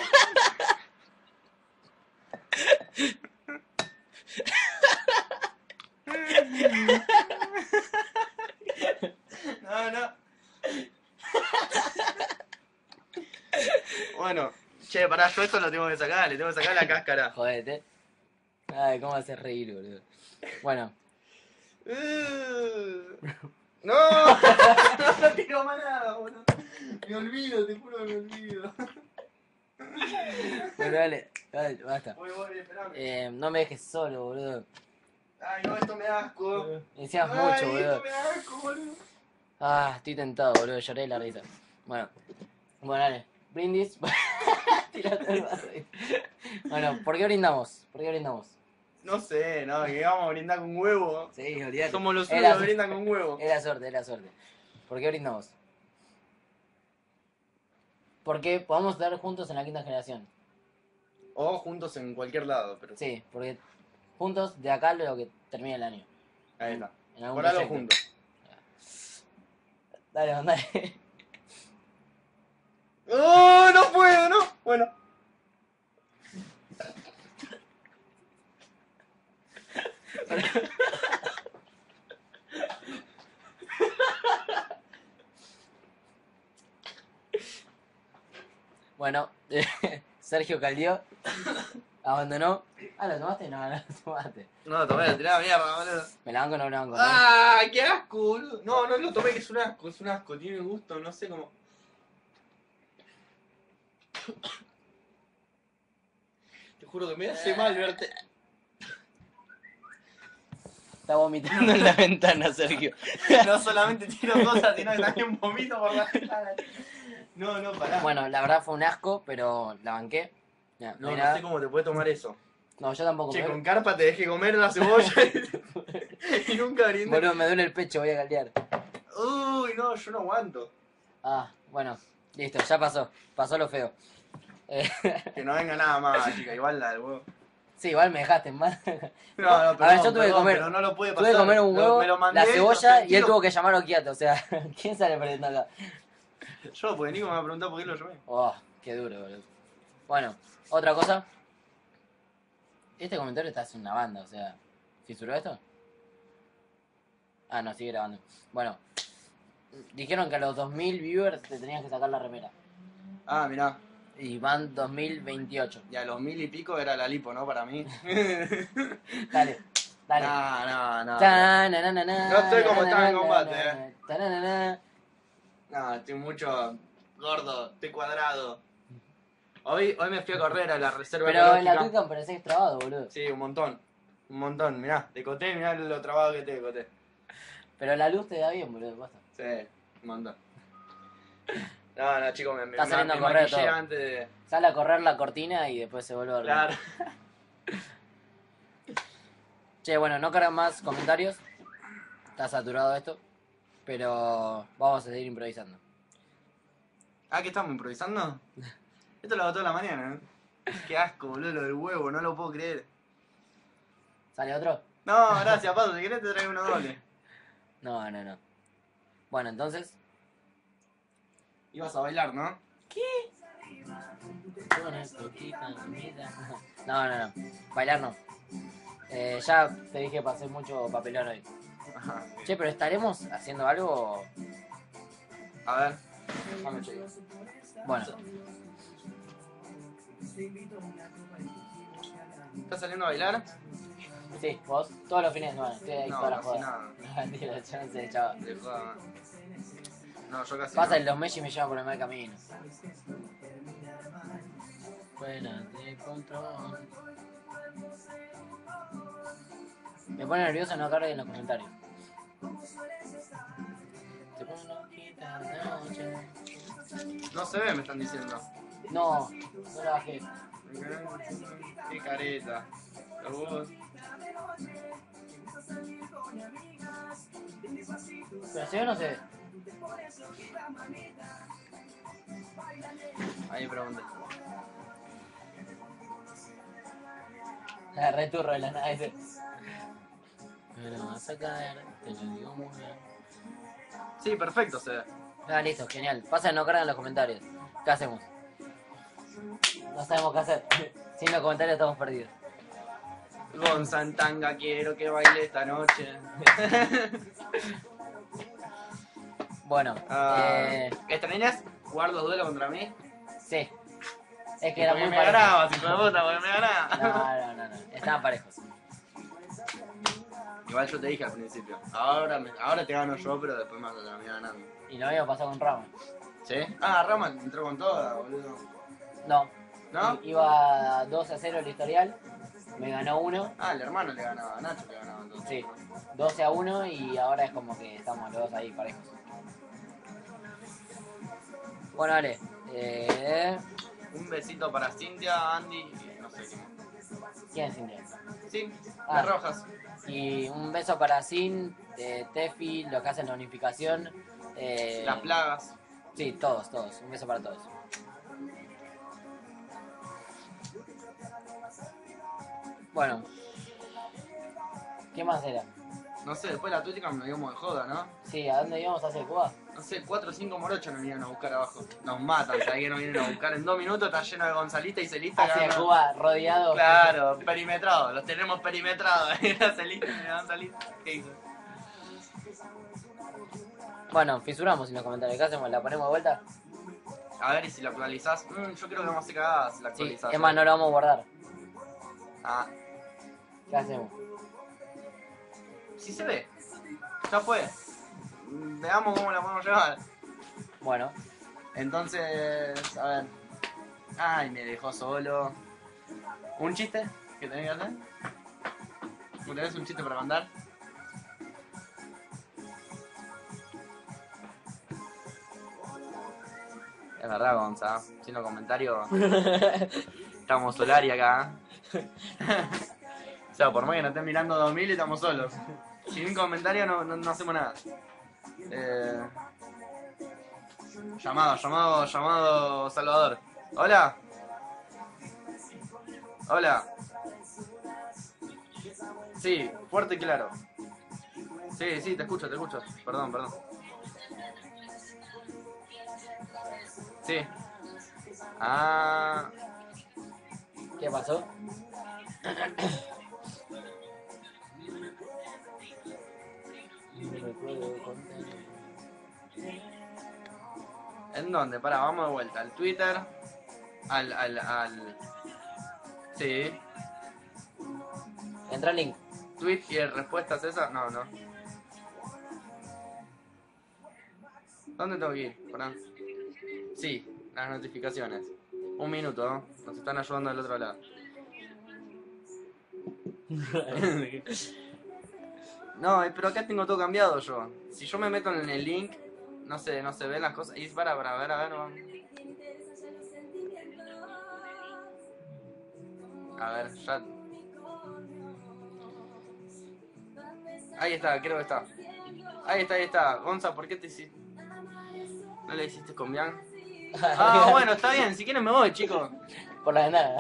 No, no. Bueno, che, pará, yo esto lo tengo que sacar, le tengo que sacar la cáscara. Jodete. Ay, cómo haces reír, boludo. Bueno, Uh, No, no tiro más nada, boludo. Me olvido, te juro que me olvido. bueno, dale, dale, basta. Voy, voy, esperame. Eh, no me dejes solo, boludo. Ay, no, esto me da asco. Me decías Ay, mucho, boludo. esto me da asco, boludo. Ah, estoy tentado, boludo. Lloré de la risa. Bueno, bueno, dale. Brindis. Tirate el vaso ahí. Bueno, ¿por qué brindamos? ¿Por qué brindamos? No sé, no, que vamos a brindar con huevo. Sí, olvidate. Somos los Era- únicos que brindan con huevo. Es la suerte, es la suerte. ¿Por qué brindamos? Porque podamos estar juntos en la quinta generación. O juntos en cualquier lado, pero Sí, porque juntos de acá lo que termina el año. ahí está. En algún Por algo proyecto. juntos. Dale, dale. ¡Oh, no puedo, no! Bueno. Bueno, Sergio caldió. Abandonó. Ah, ¿lo tomaste? No, no lo tomaste. No, tomé la tirada mierda, boludo. ¿Me la banco o no me la banco? ¡Ah, qué asco, boludo! No, no lo tomé, que es un asco, es un asco, tiene gusto, no sé cómo. Te juro que me hace mal verte. Está vomitando en la ventana, Sergio. No solamente tiro cosas, sino que también vomito por la ventana. No, no, pará. Bueno, la verdad fue un asco, pero la banqué. Ya, no, hay no nada. sé cómo te puede tomar eso. No, yo tampoco. Che, me con duele- carpa te dejé comer la cebolla y, y nunca brindé. Boludo, me duele el pecho, voy a caldear. Uy, no, yo no aguanto. Ah, bueno, listo, ya pasó. Pasó lo feo. Eh, Que no venga nada más, chica, igual la del huevo. sí, igual me dejaste en mal. No, no, A ver, perdón, yo tuve que perdón, comer- pero no lo pude Tuve pasar. que comer un Lo- huevo, me lo mandé, la cebolla lo y él sentí, tuvo que llamar a Okiato. O sea, ¿quién sale perdiendo acá? Yo, porque Nico me va a preguntar por qué lo llamé. Oh, qué duro, boludo. Bueno, otra cosa. Este comentario está haciendo una banda, o sea. ¿Fisuró esto? Ah, no, sigue grabando. Bueno, dijeron que a los dos mil viewers te tenías que sacar la remera. Ah, mirá. Y van dos mil veintiocho. Y a los mil y pico era la lipo, ¿no? Para mí. Dale, dale. No, no, no. Ta, na, na, na, na, No estoy como na, estaba en na, combate, na, eh. ta, na, na, na. No, estoy mucho gordo, estoy cuadrado. Hoy, hoy me fui a correr a la reserva Pero en la ecológica. Twitcam parecés extrabado, boludo. Sí, un montón. Un montón, mirá, te coté, mirá lo trabado que te decoté. Pero la luz te da bien, boludo. Basta. Sí, un montón. No, no, chicos, me, me, Está saliendo me a correr maquillé todo. antes de... Sale a correr la cortina y después se vuelve a dormir. Claro. Che, bueno, no cargan más comentarios. Está saturado esto. Pero vamos a seguir improvisando. Ah, ¿qué estamos improvisando? Esto lo hago toda la mañana, ¿eh? Qué asco, boludo, lo del huevo, no lo puedo creer. ¿Sale otro? No, gracias, Pato, si querés te traigo uno doble. No, no, no. Bueno, entonces. Ibas a bailar, ¿no? Con esto quitan mi vida. No, no, no. Bailar no. Eh, ya te dije que pasé mucho papelón hoy. Ajá. Che, pero ¿estaremos haciendo algo? A ver, déjame chequear. Bueno, ¿Estás saliendo a bailar? sí, vos todos los fines de semana. Estoy ahí No, toda la casi joda. nada. No, mentira, yo no sé, chaval. De joda. No, yo casi Pasa no. el los Messi me lleva por el mal camino. Fuera de control. Me pone nervioso no cargue en los comentarios. Te pone loquita de noche. No se ve, me están diciendo. No, no la bajé. Qué careta. Los huevos. Pero se ve o no se ve. Ahí pregunté. Agarré turro de la nada ese. Pero vas a caer, te lo digo muy bien. Sí, perfecto se ve. Ah, listo, genial. Pasa, no cargan los comentarios. ¿Qué hacemos? No sabemos qué hacer. Sin los comentarios estamos perdidos. Gonza en tanga, quiero que baile esta noche. Bueno, Ah, eh, ¿extrañas jugar los duelos contra mí? sí. Es que era Porque muy me parejo. ganabas, hijo de puta, porque me ganabas. No, no, no, no. Estaban parejos. Igual yo te dije al principio. Ahora, me- ahora te gano yo, pero después me vas a terminar ganando. Y lo habíamos pasado con Rama. ¿Sí? Ah, Rama entró con toda, boludo. No. ¿No? I- Iba dos a cero el historial. Me ganó uno. Ah, el hermano le ganaba, a Nacho le ganaba entonces. Sí. doce a uno y ahora es como que estamos los dos ahí parejos. Bueno, dale. Eh, Un besito para Cintia, Andy y no sé quién. ¿Quién es Cintia? Sí, Ah. las rojas. Y un beso para Sin, eh, Tefi, los que hacen la unificación. Eh, Las plagas. Sí, todos, todos. Un beso para todos. Bueno. ¿Qué más era? No sé, después la túnica me íbamos de joda, ¿no? Sí, ¿a dónde íbamos a hacer Cuba? No sé, cuatro o cinco morochos nos vinieron a buscar abajo. Nos matan, ¿sabes que nos vienen a buscar? En dos minutos está lleno de Gonzalita y Celista. Hacia ganando. Cuba, rodeado. Claro, perimetrados, los tenemos perimetrados. Era Celista y Gonzalita. ¿Qué hizo? Bueno, fisuramos en los comentarios. ¿Qué hacemos? ¿La ponemos de vuelta? A ver, y si lo actualizás. Mm, yo creo que vamos a hacer cagadas si la Sí, actualizás. es más, no lo vamos a guardar. Ah, ¿Qué hacemos? sí se ve. Ya fue. Mm, Veamos cómo la podemos llevar. Bueno, Entonces, a ver. Ay, me dejó solo. ¿Un chiste que tenés que hacer? ¿No tenés un chiste para mandar? Es verdad, Gonza. Sin los comentarios. Estamos Solari acá. O sea, por más que no estén mirando dos mil y estamos solos. Sin un comentario no, no, no hacemos nada. Eh... Llamado, llamado, llamado Salvador. Hola. Hola. Sí, fuerte y claro. Sí, sí, te escucho, te escucho. Perdón, perdón. Sí. Ah. ¿Qué pasó? ¿En dónde? Pará, vamos de vuelta. Al Twitter. Al, al, al... Sí. Entra el link. Tweet y respuestas esas. No, no. ¿Dónde tengo que ir? Pará. Sí, las notificaciones. Un minuto, ¿no? Nos están ayudando del otro lado. No, eh, pero acá tengo todo cambiado yo. Si yo me meto en el link, no sé, no se ven las cosas. Y para, para, a ver, a ver. No. A ver, ya. Ahí está, creo que está. Ahí está, ahí está. Gonza, ¿por qué te hiciste? ¿No le hiciste con Bian? Ah, bueno, está bien. Si quieren me voy, chicos. Por la ventana.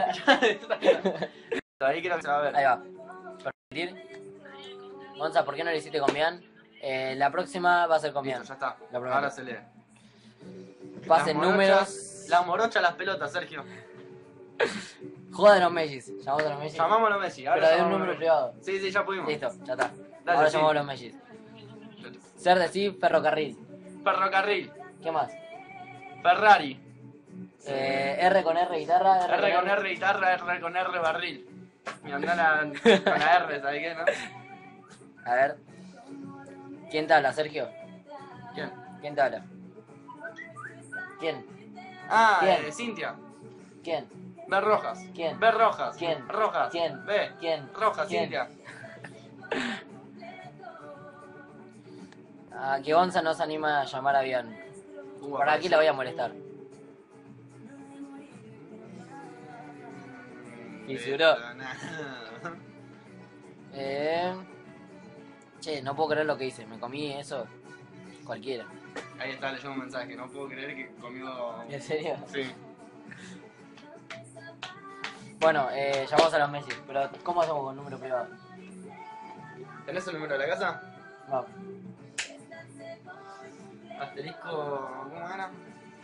Ahí creo que se va a ver. Ahí va. Permitir. Gonza, ¿por qué no lo hiciste con Bian? Eh, la próxima va a ser con Bian. Listo, ya está. La prometo. Ahora se lee. Pasen Las morochas- números. La morocha las pelotas, Sergio. Joda de los Mellis. Llamamos a los Mellis. Llamamos a los Messi. Ahora Pero de un llamamos a número los- privado. Sí, sí, ya pudimos. Listo, ya está. Dale, Ahora sí. llamamos a los Mellis. Ser de sí, ferrocarril. Ferrocarril. ¿Qué más? Ferrari. Eh, R con R guitarra. R, R con R guitarra, R con R barril. Me andá la, con la R, ¿sabes qué, no? A ver. ¿Quién te habla, Sergio? ¿Quién? ¿Quién te habla? ¿Quién? Ah, ¿Quién? eh, Cintia. ¿Quién? B rojas. ¿Quién? B rojas. ¿Quién? Rojas. ¿Quién? B. ¿Quién? Rojas, ¿Quién? Cintia. A que Gonza no se anima a llamar a Bian. Uh, Por aquí la voy a molestar. Fisuró. Eh... Che, no puedo creer lo que hice. Me comí eso. Cualquiera. Ahí está leyendo un mensaje. No puedo creer que conmigo. ¿En serio? Sí. Bueno, eh, llamamos a los Messi. Pero ¿cómo hacemos con número privado? ¿Tenés el número de la casa? No. Asterisco. ¿Cómo gana?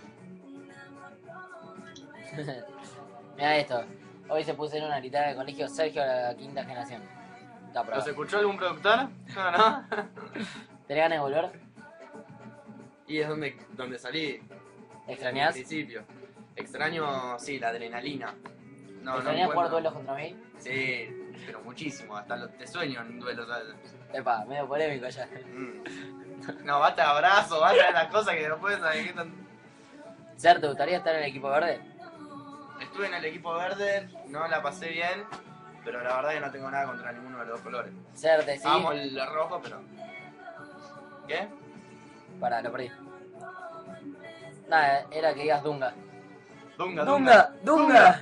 Mira esto. Hoy se puso en una gritada de colegio Sergio a la quinta generación. Está ¿Los probado. escuchó algún productor? No, no. ¿Tenés ganas de volver? Y es donde, donde salí. Al ¿Extrañás? principio. Extraño, sí, la adrenalina. No, no ¿Extrañás jugar encuentro- duelos contra mí? Sí, pero muchísimo. Hasta lo, te sueño en duelos. ¿sabes? Epa, medio polémico ya. Mm. No, basta de abrazo, basta de las cosas que no puedes saber qué tan... Ser, ¿te gustaría estar en el equipo verde? Estuve en el equipo verde, no la pasé bien, pero la verdad que no tengo nada contra ninguno de los dos colores. Ser de sí. Amo el rojo, pero... ¿Qué? Pará, lo perdí. Nada, era que digas Dunga. Dunga, ¡Dunga! ¡Dunga!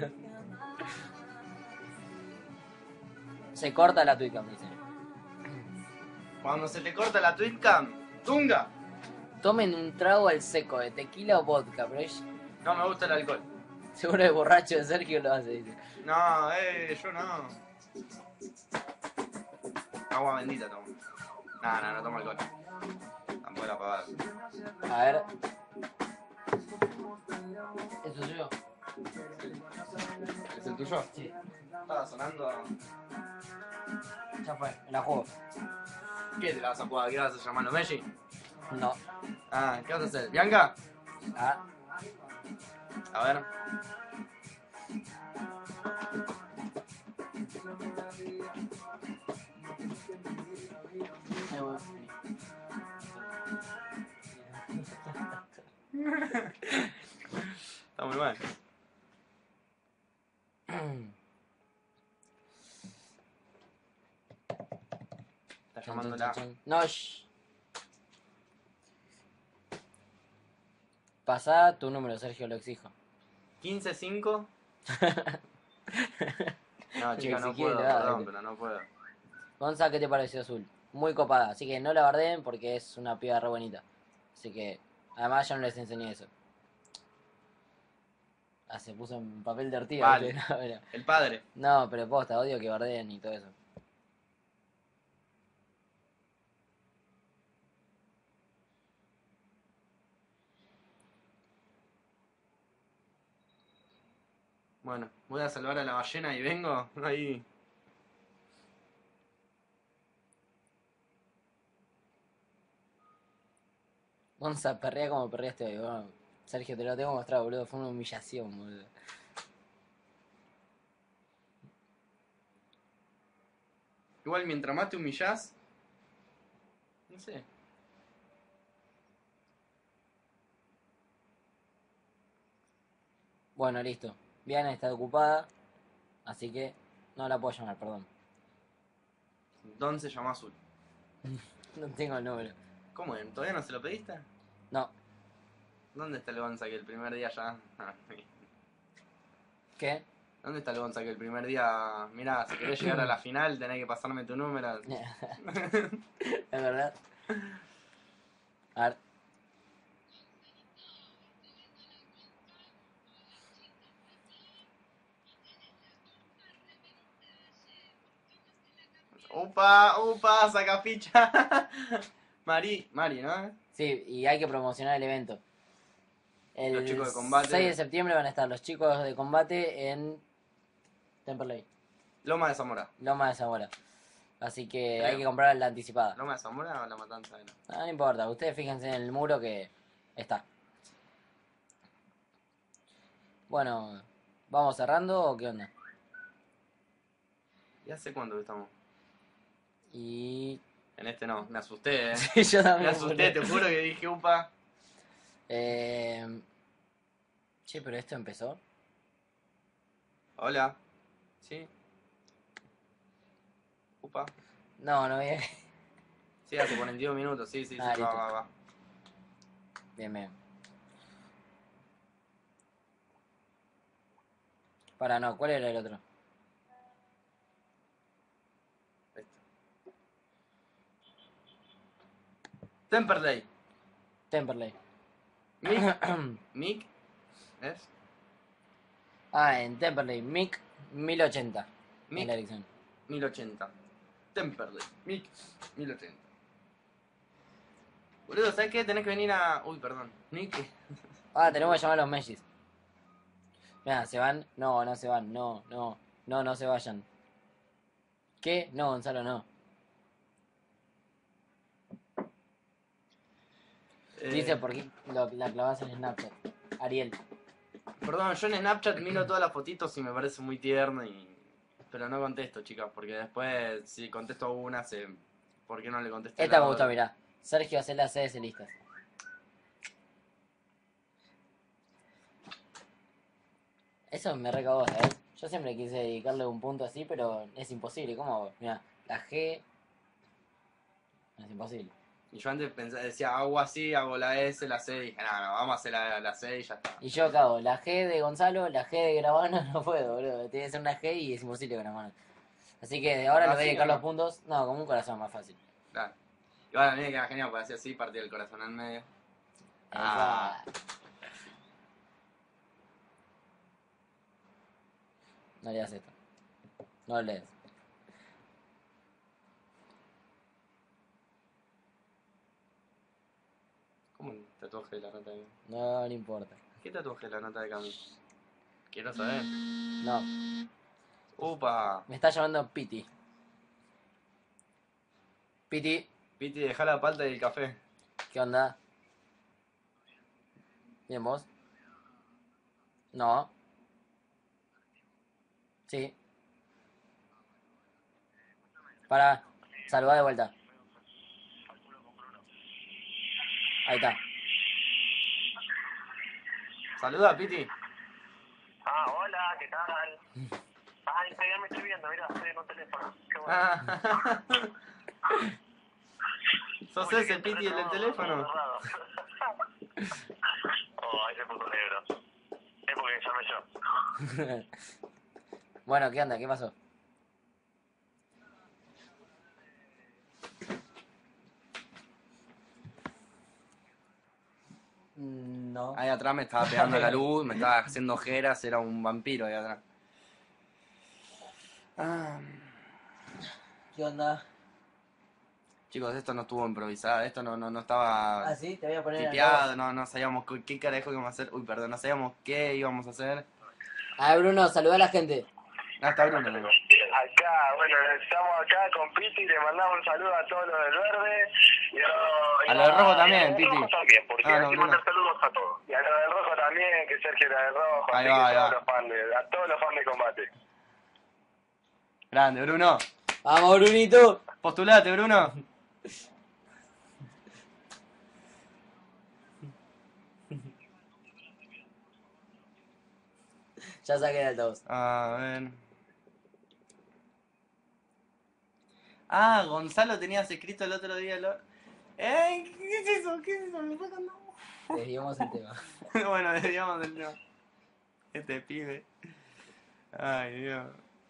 Se corta la Twitcam, dice. Cuando se te corta la twitcam, Dunga. Tomen un trago al seco de tequila o vodka, pero es- No me gusta el alcohol. seguro el borracho de Sergio lo hace, dice. No, eh, yo no. Agua bendita tomo. No, no, no tomo alcohol. Tampoco la pavada. A ver. ¿Eso soy yo? ¿Es el tuyo? Sí. Estaba sonando... Ya fue, me la juego. ¿Qué te la vas a jugar? ¿Qué vas a llamar los Messi? No. Ah, ¿qué vas a hacer? ¿Bianca? Ah, A ver. ahí voy. Está muy mal. Está llamándola. No, shh. Pasá tu número, Sergio, lo exijo. quince cinco. No, chica, Si no quiere, puedo, lo haga, perdón, ¿viste? pero no puedo. Gonza, ¿qué te pareció Azul? Muy copada, así que no la bardeen porque es una piba re bonita. Así que, además yo no les enseñé eso. Ah, se puso en papel de ortiga, Vale. ¿viste? No, pero, El padre. no, pero posta, odio que bardeen y todo eso. Bueno, voy a salvar a la ballena y vengo. Ahí. Gonza, perrea como perreaste hoy, bueno, Sergio, te lo tengo mostrado, boludo. Fue una humillación, boludo. Igual mientras más te humillás. No sé. Bueno, listo. Viana está ocupada, así que no la puedo llamar, perdón. Don se llama Azul. No tengo el número. ¿Cómo? ¿Todavía no se lo pediste? No. ¿Dónde está el Gonza que el primer día ya? ¿Qué? ¿Dónde está el Gonza que el primer día? Mirá, si querés llegar a la final tenés que pasarme tu número. ¿Es verdad? A ver. Upa, upa, saca ficha. Mari, Mari, ¿no? Sí, y hay que promocionar el evento. El Los chicos de combate. seis de septiembre van a estar los chicos de combate en Temperley, Loma de Zamora. Loma de Zamora. Así que Creo. hay que comprar la anticipada. ¿Loma de Zamora o La Matanza? Era? No, no importa, ustedes fíjense en el muro que está. Bueno, ¿vamos cerrando o qué onda? ¿Y hace cuánto que estamos? Y... En este no, me asusté, eh. Sí, yo Me también. asusté, te boludo. juro que dije, upa. Eh... Che, pero esto empezó. Hola. ¿Sí? Upa. No, no bien. Sí, hace cuarenta y dos minutos, sí, sí, sí, Ah, va, listo. va, va. Bien, bien. Para, no, ¿cuál era el otro? Este. Temperley. Temperley. Mick. Mick. ¿Es? Ah, en Temperley, Mic mil ochenta. En Mick la dirección. mil ochenta. Temperley. Mick mil ochenta. Boludo, ¿sabes qué? Tenés que venir a... Uy, perdón. Mick. Ah, tenemos que llamar a los Mellis. Mira, ¿se van? No, no se van. No, no. No, no se vayan. ¿Qué? No, Gonzalo, no. Eh, Dice por qué lo- la clavas en Snapchat. Ariel. Perdón, yo en Snapchat miro todas las fotitos y me parece muy tierno y... Pero no contesto, chicas, porque después si contesto una se... ¿Por qué no le contesto? Esta la me gustó, otra? mirá. Sergio, hace las C S listas. Eso me recagó, ¿sabes? Yo siempre quise dedicarle un punto así, pero es imposible. ¿Cómo? Mira, la G... Es imposible. Y yo antes pensaba, decía, hago así, hago la S, la C, y dije, no, no, vamos a hacer la, la C y ya está. Y yo acabo la G de Gonzalo, la G de Grabano, no puedo, boludo. Tiene que ser una G y es imposible con la mano. Así que de ahora le voy a ¿Así dedicar o no? los puntos. No, como un corazón más fácil. Claro. Y bueno, a mí me queda genial, porque hacía así, partía el corazón al medio. Ah. Esa- No leas esto. No lo lees. ¿Cómo un tatuaje de la nota de Cami? No, no importa. ¿Qué tatuaje de la nota de Cami? Quiero saber. No. Upa. Me está llamando Piti. Piti, Piti, dejá la palta y el café. ¿qué onda? ¿Bien vos? No. Sí. Para, saludá de vuelta. Ahí está. Saluda, Piti. Ah, hola, ¿qué tal? Ay, está bien, me estoy viendo, mira, estoy en un teléfono. Qué bueno. Ah. ¿Sos Oye, ese qué Piti, el del cerrado, teléfono? cerrado. Oh, ahí se puso negro. Es porque llamé yo. Bueno, ¿qué onda? ¿Qué pasó? Mm, No. Ahí atrás me estaba pegando la luz, me estaba haciendo ojeras, era un vampiro ahí atrás. Ah. ¿Qué onda? Chicos, esto no estuvo improvisado, esto no, no, no estaba Ah, sí, te voy a poner en tipeado, altavoz. no, no sabíamos qué, qué carajo íbamos a hacer. Uy, perdón, no sabíamos qué íbamos a hacer. A ver, Bruno, saluda a la gente. Ah, está Bruno, ¿no? Acá, bueno, estamos acá con Piti, le mandamos un saludo a todos los del verde. Y a, y A los del rojo y también, a los del Piti. rojo también, porque Ah, hay no, que Bruno. mandar saludos a todos. Y a los del rojo también, que Sergio era del rojo, Ahí así va, que ahí todos va. los fans de, a todos los fans de combate. Grande, Bruno. Vamos, Brunito. Postulate, Bruno. Ya saqué el altavoz. A ver. Ah, Gonzalo tenías escrito el otro día. Lo... ¡Eh! ¿Qué es eso? ¿Qué es eso? Me está contando. Desviamos el tema. Bueno, desviamos del tema. Este pibe. Ay, Dios.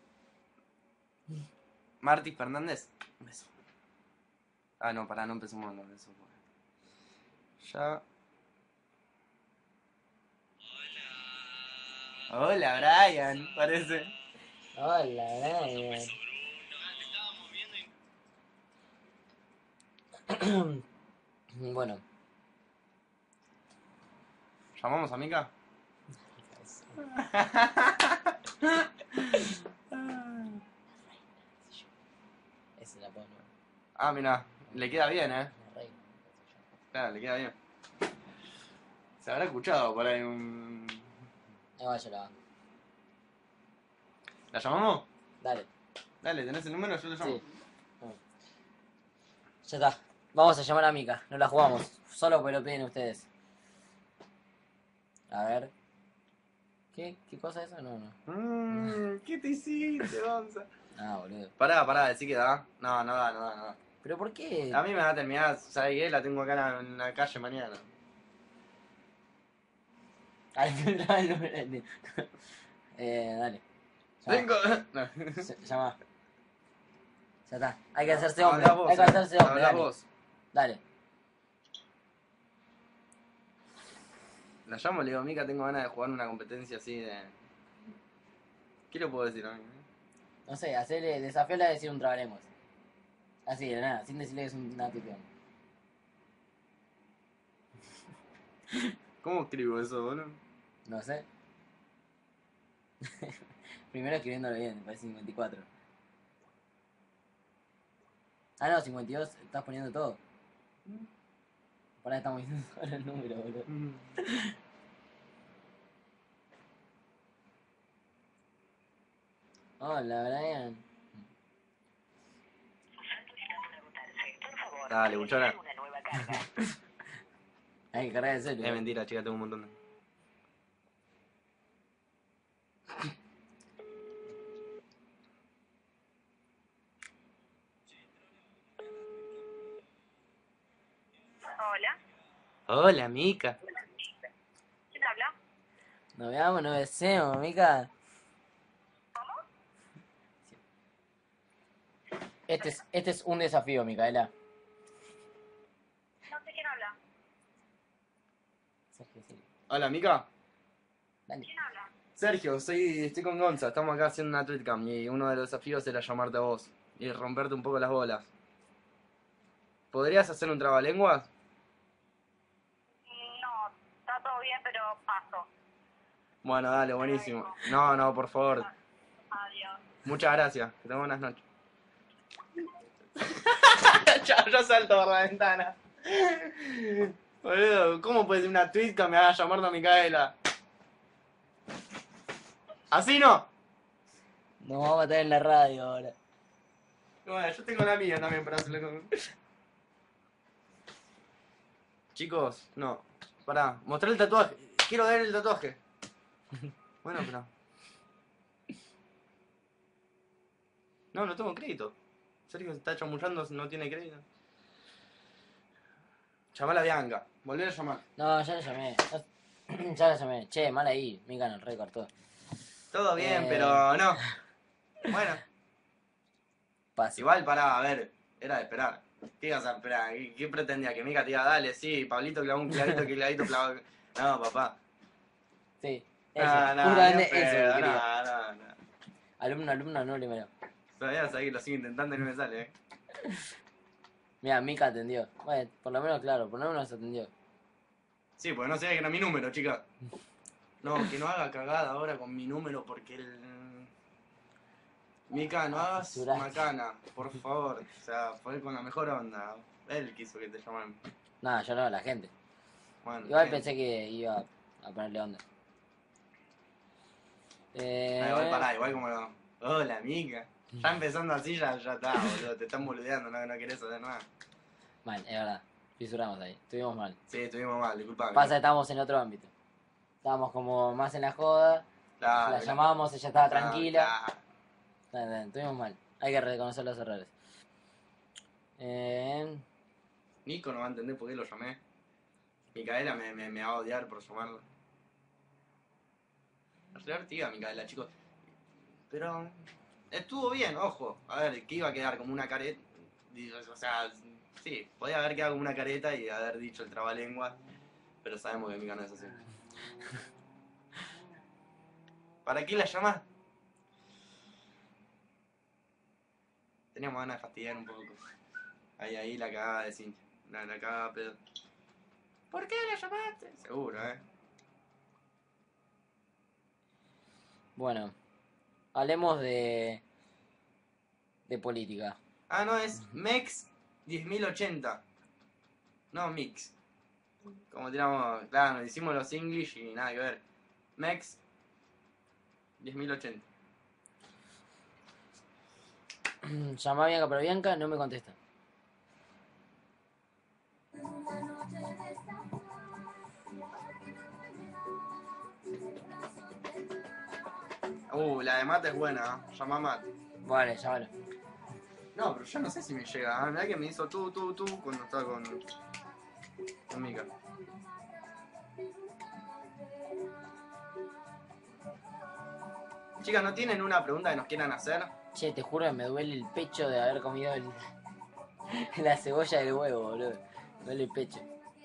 Marty Fernández. Un beso. Ah, no, pará, no empezamos con los besos. Ya. Hola, Brian, parece. Hola, Brian. Bueno. ¿Llamamos a Mika? Ese la pongo. Ah, mira, le queda bien, eh. La reina. Claro, le queda bien. Se habrá escuchado por ahí un... Igual yo la banco. ¿La llamamos? Dale. Dale, ¿tenés el número? Yo lo llamo. Sí. Ya está. Vamos a llamar a Mika. No la jugamos. Solo porque lo piden ustedes. A ver. ¿Qué? ¿Qué cosa es eso? No, no. Mmm, ¿qué te hiciste, Gonza? Ah, boludo. Pará, pará, decí que da. No, no da, no da, no da. ¿Pero por qué? A mí me va a terminar, ¿sabes qué? La tengo acá en la, en la calle mañana. Al final no me la- Eh, dale. Llama. Tengo... No. Se- Llama. Ya está. Hay que hacerse hombre. Habla vos, Hay que eh. hacerse hombre. Habla Dale. vos. Dale. La llamo y le digo, Mica, tengo ganas de jugar una competencia así de... ¿Qué le puedo decir a mí? No sé, hacerle desafío a decir un trabalengos. Así, de nada, sin decirle que es una tipión. ¿Cómo escribo eso, boludo? No sé. Primero escribiéndolo bien, me parece cincuenta y cuatro. Ah, no, cincuenta y dos, estás poniendo todo. Por ahí estamos diciendo solo el número, boludo. Hola, Brian. Dale, buchona. Hay que cargar el celu. Es mentira, chica, tengo un montón de... Hola, Hola, Mica. ¿quién habla? Nos veamos, nos besemos, Mica. Este es, este es un desafío, Micaela. No sé quién habla. Sergio, sí. Hola, Mica. Dale. ¿Quién habla? Sergio, soy, estoy con Gonza, estamos acá haciendo una tweetcam y uno de los desafíos era llamarte a vos y romperte un poco las bolas. ¿Podrías hacer un trabalenguas? No, está todo bien, pero paso. Bueno, dale, buenísimo. No, no, por favor. Adiós. Muchas gracias. Que tengas buenas noches. Chao, yo salto por la ventana. Boludo, ¿cómo puede ser una tweetcam me haga llamar a Micaela? ¿Así no? Nos vamos a matar en la radio ahora. Bueno, yo tengo la mía también para hacerle con... Chicos, no. Pará, mostré el tatuaje. Quiero ver el tatuaje. Bueno, pero... No, no tengo crédito. Sergio se está chamullando, no tiene crédito. Llamala a Bianca. Volver a llamar. No, ya la llamé. No- Ya la llamé. Che, mal ahí. Mica nos recortó. Todo bien, Eh. pero no. Bueno, Pasa. igual pará, a ver. Era de esperar. ¿Qué ibas a esperar? ¿Qué, qué pretendía? Que Mica te diga, dale, sí, Pablito clavó un clavito, que clavito clavó. No, papá. Sí, eso. No, no, Justamente ni en eso pedo, quería. no, no, no. Alumno, alumno, no primero. Todavía sabés que lo sigo intentando y no me sale, eh. Mira, Mika atendió. Bueno, por lo menos, claro, por lo menos atendió. Sí, porque no sabía que era mi número, chica. No, que no haga cagada ahora con mi número porque el... Mica, no hagas Censuraste. macana, por favor. O sea, fue con la mejor onda. Él quiso que te llamaran. Nada, yo no, la gente. Bueno, Igual gente. pensé que iba a ponerle onda. Eh... Ah, igual pará, igual como... Hola, Mica. Ya empezando así, ya, ya está, boludo. Te están boludeando, no, no querés hacer nada. Mal, es verdad. Fisuramos ahí. Estuvimos mal. Sí, estuvimos mal, disculpame. Pasa que estábamos en otro ámbito. Estábamos como más en la joda. Claro, La claro. llamábamos, ella estaba Claro, tranquila. claro. Está bien, estuvimos mal. Hay que reconocer los errores. Eh... Nico no va a entender por qué lo llamé. Micaela me, me, me va a odiar por llamarlo. Es divertida, Micaela, chicos. Pero estuvo bien, ojo. A ver, que iba a quedar como una careta. O sea, sí, podía haber quedado como una careta y haber dicho el trabalengua. Pero sabemos que Mica no es así. ¿Para qué la llamás? Teníamos ganas de fastidiar un poco. Ahí, ahí la cagada de cincha. La, la cagada pedo. ¿Por qué la llamaste? Seguro, eh. Bueno, hablemos de... de política. Ah, no, es Mex diez mil ochenta. No, Mix. Como tiramos, claro, nos hicimos los English y nada que ver. Mex diez mil ochenta. Llamá a Bianca, pero Bianca no me contesta. Uh, la de Mate es buena, ¿eh? Llama a Mate. Vale, llámalo. No, pero yo no sé si me llega. ¿eh? Mirá que me hizo tú, tú, tú cuando estaba con. con Mica. Chicas, ¿no tienen una pregunta que nos quieran hacer? Che, te juro que me duele el pecho de haber comido el... la cebolla del huevo, boludo. Me duele el pecho.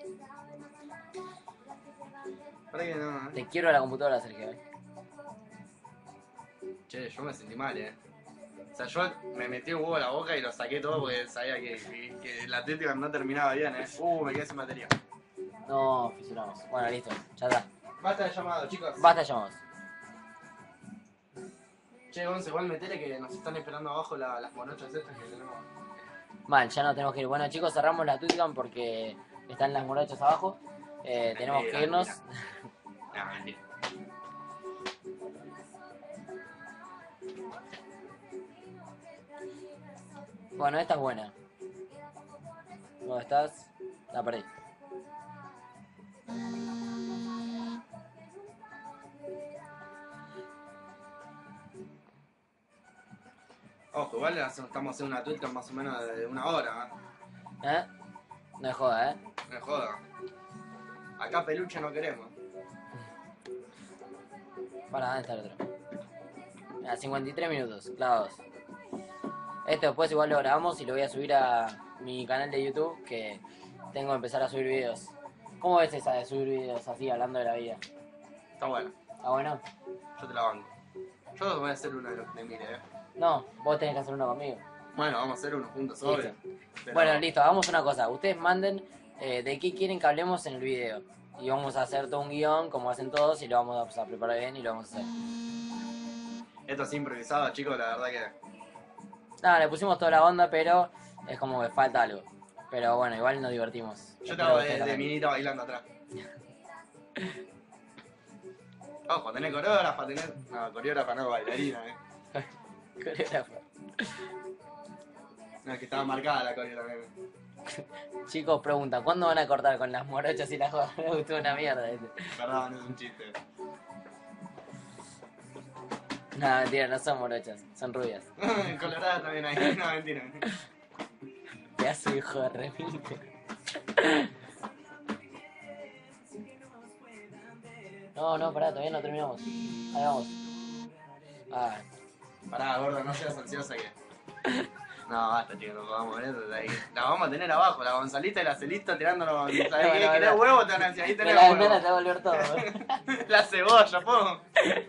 Para que no. ¿eh? Te quiero a la computadora, Sergio. ¿eh? Che, yo me sentí mal, eh. O sea, yo me metí un huevo a la boca y lo saqué todo porque sabía que, que, que la atlética no terminaba bien, eh. Uh, me quedé sin batería. No, fisuramos. Bueno, listo, ya está. Basta de llamado, chicos. Basta, llamamos. Che, Gonce, igual metele que nos están esperando abajo la- las morochas estas que tenemos. Mal, ya no tenemos que ir. Bueno, chicos, cerramos la Twitcam porque están las morochas abajo. Eh, tenemos que Mentira, irnos. No, mentira. Bueno, esta es buena. ¿Dónde estás? La perdí. Ojo, igual estamos haciendo una tweetcam más o menos de una hora, ¿eh? ¿Eh? No es joda, ¿eh? No es joda. Acá peluche no queremos. Para, ¿dónde está el otro? Mira, cincuenta y tres minutos, clavados. Esto después igual lo grabamos y lo voy a subir a mi canal de YouTube, que tengo que empezar a subir videos. ¿Cómo ves esa de subir videos así, hablando de la vida? Está bueno. ¿Ah, bueno? Yo te la banco. Yo voy a hacer uno de los que te mire, ¿eh? No, vos tenés que hacer uno conmigo. Bueno, vamos a hacer uno juntos, Listo. obvio. Pero- Bueno, listo, hagamos una cosa. Ustedes manden eh, de qué quieren que hablemos en el video. Y vamos a hacer todo un guión, como hacen todos, y lo vamos a preparar bien y lo vamos a hacer. Esto es improvisado, chicos, la verdad que... Nada, le pusimos toda la onda, pero es como que falta algo. Pero bueno, igual nos divertimos. Yo te Espero hago que de, ustedes de también. minita bailando atrás. Ojo, tenés coreógrafa, tenés... No, coreógrafa no, bailarina, eh. Coreógrafo. No, es que estaba marcada la coreógrafa. Chicos, pregunta, ¿cuándo van a cortar con las morochas y las jodas? Me gustó una mierda ese. Perdón, es un chiste. No, mentira, no son morochas, son rubias. Colorada también hay. No, mentira. Pedazo de hijo de remite. No, no, pará, todavía no terminamos. Ahí vamos. Ah, Pará, gordo, no seas ansiosa que... No, basta, chicos, no podamos ver eso. Ahí. La vamos a tener abajo, la Gonzalita y la Celista tirándonos. ¿Sabés Bueno, qué? ¿Querés bueno. huevo? Te van a decir, ahí De tenés la huevo. ventana te va a volver todo. ¿eh? La cebolla, po.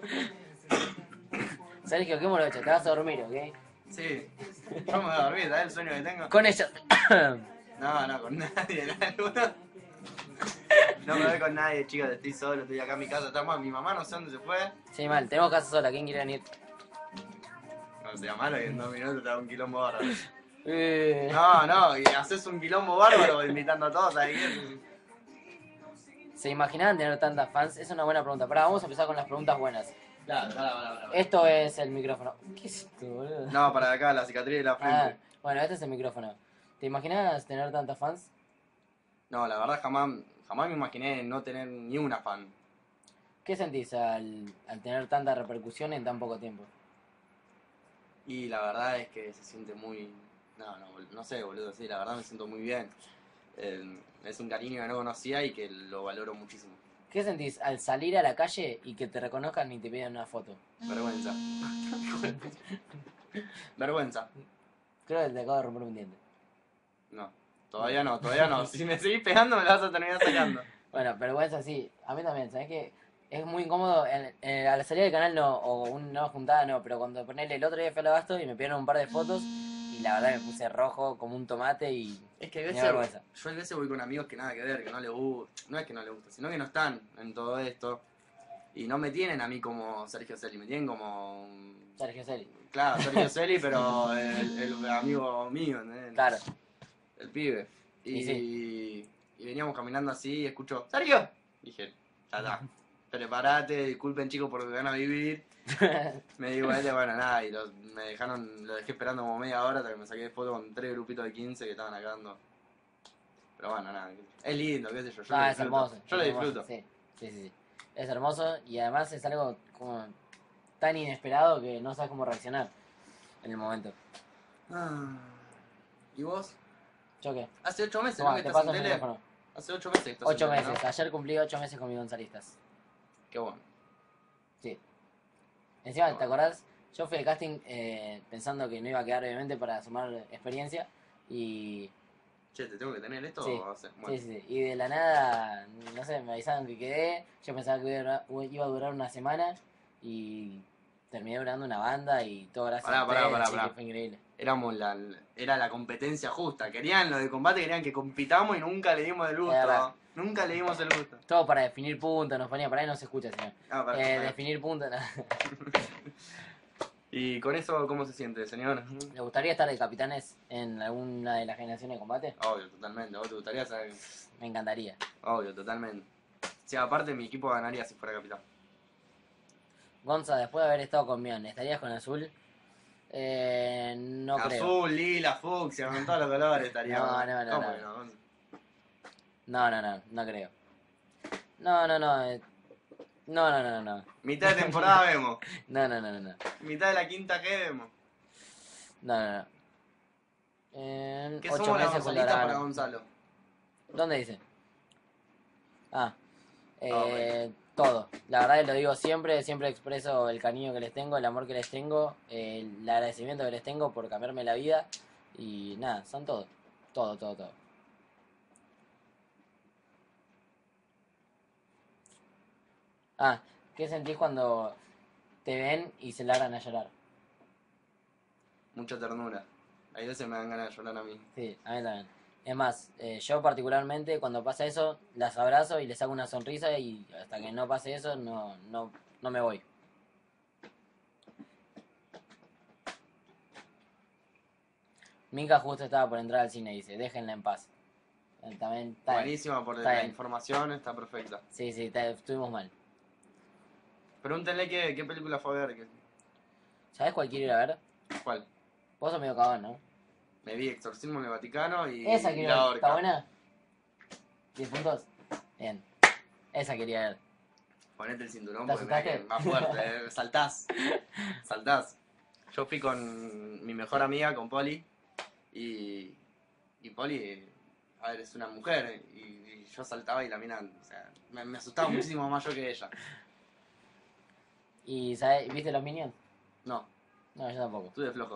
Sergio, ¿qué hemos hecho? Te vas a dormir, ¿ok? Sí. Yo me voy a dormir, ¿sabes el sueño que tengo? Con ella. No, no, con nadie, ¿no? No me voy con nadie, chicos, estoy solo, estoy acá en mi casa, estamos, mi mamá no sé dónde se fue. Sí, mal, tenemos casa sola, ¿quién quiere venir? No sea malo y en dos minutos te da un quilombo bárbaro. Eh, No, no, y haces un quilombo bárbaro invitando a todos, ¿sabes qué? ¿Se imaginaban tener tantas fans? Es una buena pregunta. Pará, vamos a empezar con las preguntas buenas. Claro, claro, claro, claro. Esto es el micrófono. ¿Qué es esto, boludo? No, para acá, la cicatriz de la Ah, frente. bueno, este es el micrófono. ¿Te imaginabas tener tantas fans? No, la verdad jamás, jamás me imaginé no tener ni una fan. ¿Qué sentís al, al tener tanta repercusión en tan poco tiempo? Y la verdad es que se siente muy... No, no, bol- no sé, boludo, sí, la verdad me siento muy bien. Eh, es un cariño que no conocía y que lo valoro muchísimo. ¿Qué sentís al salir a la calle y que te reconozcan y te pidan una foto? Vergüenza. Vergüenza. Creo que te acabo de romper un diente. No, todavía no, todavía no. Si me seguís pegando me la vas a terminar sacando. Bueno, vergüenza sí. A mí también, ¿sabes qué? Es muy incómodo. En, en- a la salida del canal no, o una juntada no, pero cuando ponele el otro día fui al abasto y me pidieron un par de fotos y la verdad me puse rojo como un tomate y... Es que a Me da veces, vergüenza. yo a veces voy con amigos que nada que ver, que no les gusta, no es que no les gusta, sino que no están en todo esto. Y no me tienen a mí como Sergio Celi, me tienen como... Sergio Celi. Claro, Sergio Celi, pero el, el amigo mío, ¿entendés? Claro. El pibe. Y, Y y veníamos caminando así y escucho, ¡Sergio! Dije, ya está, prepárate, disculpen chicos porque van a vivir. Me di vuelta, bueno, nada, y los, me dejaron, lo dejé esperando como media hora hasta que me saqué foto con tres grupitos de quince que estaban acá dando. Pero bueno, nada, es lindo, qué sé yo, yo lo Ah, es disfruto. hermoso. Yo lo es hermoso, disfruto. Sí, sí, sí, sí. Es hermoso y además es algo como tan inesperado que no sabes cómo reaccionar en el momento. Ah, ¿y vos? ¿Yo qué? Hace ocho meses, Toma, ¿no? Que te estás paso en el tele. micrófono. Hace ocho meses que estás Ocho en tele, meses. ¿no? Ayer cumplí ocho meses con mis gonzalistas. Qué bueno. Sí. Encima, Qué ¿te bueno. acordás? Yo fui al casting eh, pensando que no iba a quedar obviamente para sumar experiencia y... Che, ¿te tengo que tener esto Sí, o hacer? Bueno. sí, sí. Y de la nada, no sé, me avisaron que quedé. Yo pensaba que iba a durar- iba a durar una semana y terminé durando una banda y todo gracias Pará, a pará, ustedes, pará, así pará. que fue increíble. Éramos la, era la competencia justa. Querían lo de combate, querían que compitamos y nunca le dimos el Es verdad. gusto. Nunca le dimos el gusto. Todo para definir puntos, nos ponía, por ahí no se escucha, señor. Ah, pará, Eh, pará. definir puntos, no. Y con eso, ¿cómo se siente, señor? ¿Le gustaría estar de capitanes en alguna de las generaciones de combate? Obvio, totalmente. ¿Vos te gustaría saber? Me encantaría. Obvio, totalmente. Sí, aparte mi equipo ganaría si fuera capitán. Gonza, después de haber estado con Mion, ¿estarías con Azul? Eh, no creo. Azul, lila, fucsia, con todos los colores estaríamos. No, no, no, ¿Cómo no. que no? No, no, no, no creo. No, no, no. eh, No, no, no, no. Mitad de temporada vemos. No, no, no, no, no. Mitad de la quinta que vemos. No, no, no. En ¿Qué ocho somos las meses Gonzalitas juntarán- para Gonzalo? ¿Dónde dice? Ah, eh, todo. La verdad que lo digo siempre, siempre expreso el cariño que les tengo, el amor que les tengo, eh, el agradecimiento que les tengo por cambiarme la vida y nada, son todo. Todo, todo, todo. Ah, ¿qué sentís cuando te ven y se largan a llorar? Mucha ternura. Hay veces me dan ganas de llorar a mí. Sí, a mí también. Es más, eh, yo particularmente cuando pasa eso, las abrazo y les hago una sonrisa y hasta que no pase eso, no, no, no me voy. Minka justo estaba por entrar al cine y dice, déjenla en paz. Eh, También está bien. Buenísima por Está la bien. información, está perfecta. Sí, sí, está- estuvimos mal. Pregúntenle qué, qué película fue a ver. qué- ¿Sabés cuál quiero ir a ver? ¿Cuál? Vos sos medio cagón, ¿no? Me vi Exorcismo en el Vaticano y, Esa y quiero La ver. Horca. ¿Está buena? ¿diez puntos? Bien. Esa quería ver. Ponete el cinturón ¿Te porque me asustaste? más fuerte, eh. saltás. Saltás. Yo fui con mi mejor amiga, con Poli, y, y Poli, a ver, es una mujer, y, y yo saltaba y la mina, o sea, me, me asustaba muchísimo más yo que ella. ¿Y sabés, viste los Minions? No, No, yo tampoco. estuve flojo.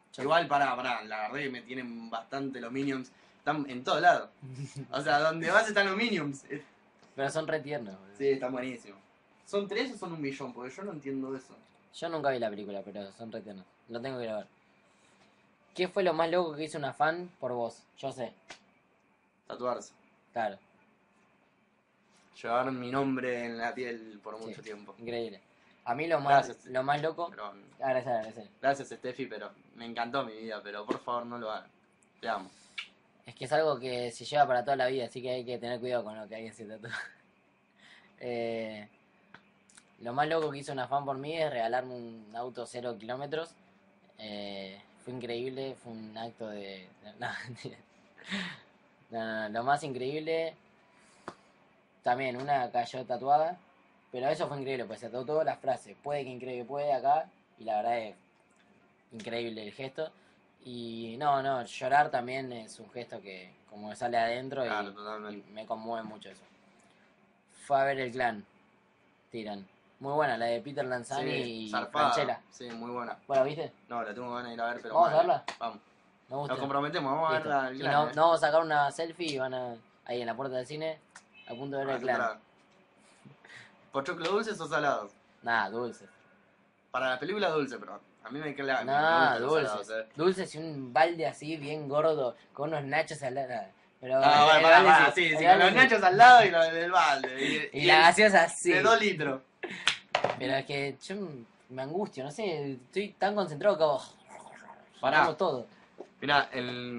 Igual, pará, pará, la verdad que me tienen bastante los Minions. Están en todos lados. O sea, donde vas están los Minions. Es- Pero son re tiernos. boludo. Sí, están buenísimos. ¿Son tres o son un millón? Porque yo no entiendo eso. Yo nunca vi la película, pero son re tiernos. Lo tengo que ir a ver. ¿Qué fue lo más loco que hizo una fan por vos? Yo sé, Tatuarse. claro, Llevar mi nombre en la piel por mucho Sí. tiempo. increíble. A mí lo más, Gracias. lo más loco... Pero, Ah, gracias, gracias. gracias, Steffi, pero me encantó mi vida. Pero por favor, no lo hagan. Te amo. Es que es algo que se lleva para toda la vida, así que hay que tener cuidado con lo que alguien se tatúa. eh, lo más loco que hizo una fan por mí es regalarme un auto cero kilómetros. Eh, fue increíble, fue un acto de... No, mentira. No, no, no, lo más increíble... También, una cayó tatuada, pero eso fue increíble, pues se tatuó la frase, puede que increíble puede acá, y la verdad es increíble el gesto. Y no, no, llorar también es un gesto que como que sale adentro y, Claro, totalmente. y me conmueve mucho eso. Fue a ver El Clan, tiran. Muy buena, la de Peter Lanzani y zarpada. Franchella. Sí, muy buena. ¿Vos la viste? No, la tengo ganas de ir a ver, pero ¿Vamos a mal. verla? Vamos. Me gusta. Nos comprometemos, vamos a Listo. verla. Y no, no vamos a sacar una selfie y van a ahí en la puerta del cine a punto de ver El Clan. ¿Pochoclo dulces o salados? Nada, dulce. Para la película dulce, pero a mí me queda me Nada, gustan los dulces. salados, eh. Dulces y un balde así bien gordo con unos nachos al lado. Pero Ah, bueno, el pará, balde pará, sí, sí, el sí, balde con los sí. nachos al lado y lo del balde. Y la gaseosa así. De dos litros. Pero es que yo me angustio, no sé, estoy tan concentrado que hago... Pará. hago todo. Mirá, el...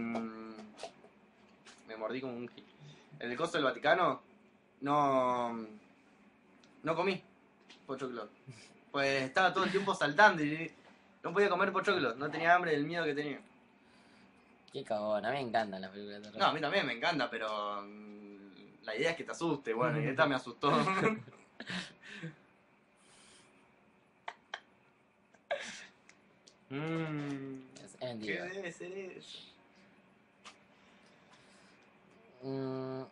Me mordí como un... El coso del Vaticano, no... No comí pochoclo. Pues estaba todo el tiempo saltando y no podía comer pochoclo. No tenía hambre del miedo que tenía. Qué cagón, a mí me encantan las películas de terror. No, a mí también me encanta, pero... mm, La idea es que te asuste. Bueno, y esta me asustó. Mmm... Es, es ¿Qué mentira. debe ser eso? Mm,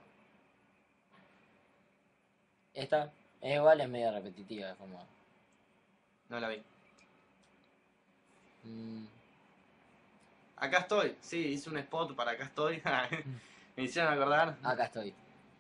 esta es igual, es medio repetitiva, es como... No la vi. mm, Acá estoy. Sí, hice un spot para acá estoy. Me hicieron acordar. acá estoy.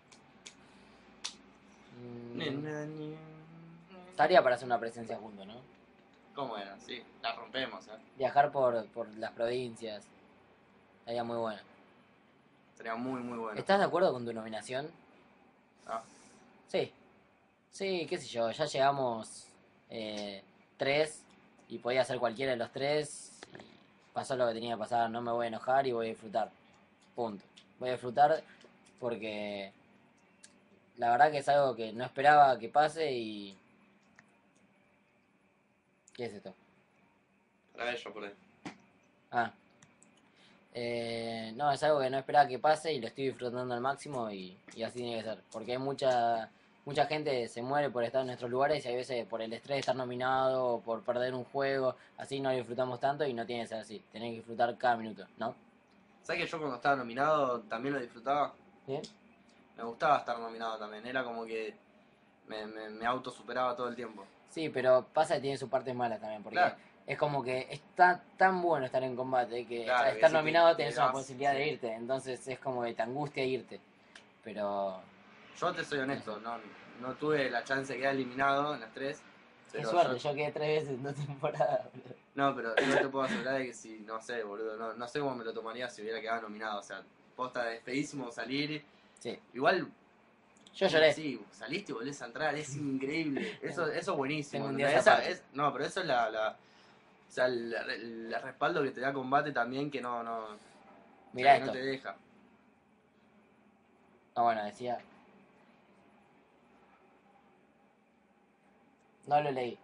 Mm, Nena, nena. estaría para hacer una presencia juntos, ¿no? ¿Cómo era? Sí, la rompemos, ¿eh? Viajar por, por las provincias. Estaría muy bueno. Sería muy, muy bueno. ¿Estás de acuerdo con tu nominación? Ah, Sí. Sí, qué sé yo, ya llegamos eh, tres y podía ser cualquiera de los tres. Y pasó lo que tenía que pasar, no me voy a enojar y voy a disfrutar. Punto. Voy a disfrutar porque la verdad que es algo que no esperaba que pase y... ¿Qué es esto? para ello, por ahí. Ah. Eh, no, es algo que no esperaba que pase y lo estoy disfrutando al máximo y, y así tiene que ser. Porque hay mucha mucha gente se muere por estar en nuestros lugares y hay veces por el estrés de estar nominado o por perder un juego, así no lo disfrutamos tanto y no tiene que ser así. Tenés que disfrutar cada minuto, ¿no? ¿Sabes que yo cuando estaba nominado también lo disfrutaba? ¿Bien? Me gustaba estar nominado también. Era como que me, me, me autosuperaba todo el tiempo. Sí, pero pasa que tiene su parte mala también, porque Claro. es como que está tan bueno estar en combate que Claro, al que estar si te- nominado te tenés vas, una posibilidad de sí. irte, entonces es como que te angustia irte. Pero Yo te soy honesto, no, no tuve la chance de quedar eliminado en las tres. qué Pero suerte, yo- yo quedé tres veces en dos temporadas. boludo. No, pero yo te puedo asegurar de que si, no sé, boludo, no, no sé cómo me lo tomaría si hubiera quedado nominado. O sea, posta, es feísimo salir. Sí, Igual, yo lloré. sí, saliste y volvés a entrar, es increíble. Eso, eso es buenísimo. Tengo un día Esa- esa parte. es- no, pero eso es la, la o sea, el, el- el respaldo que te da combate también que no, no, Mirá que no esto. te deja. Ah, bueno, decía. No lo leí.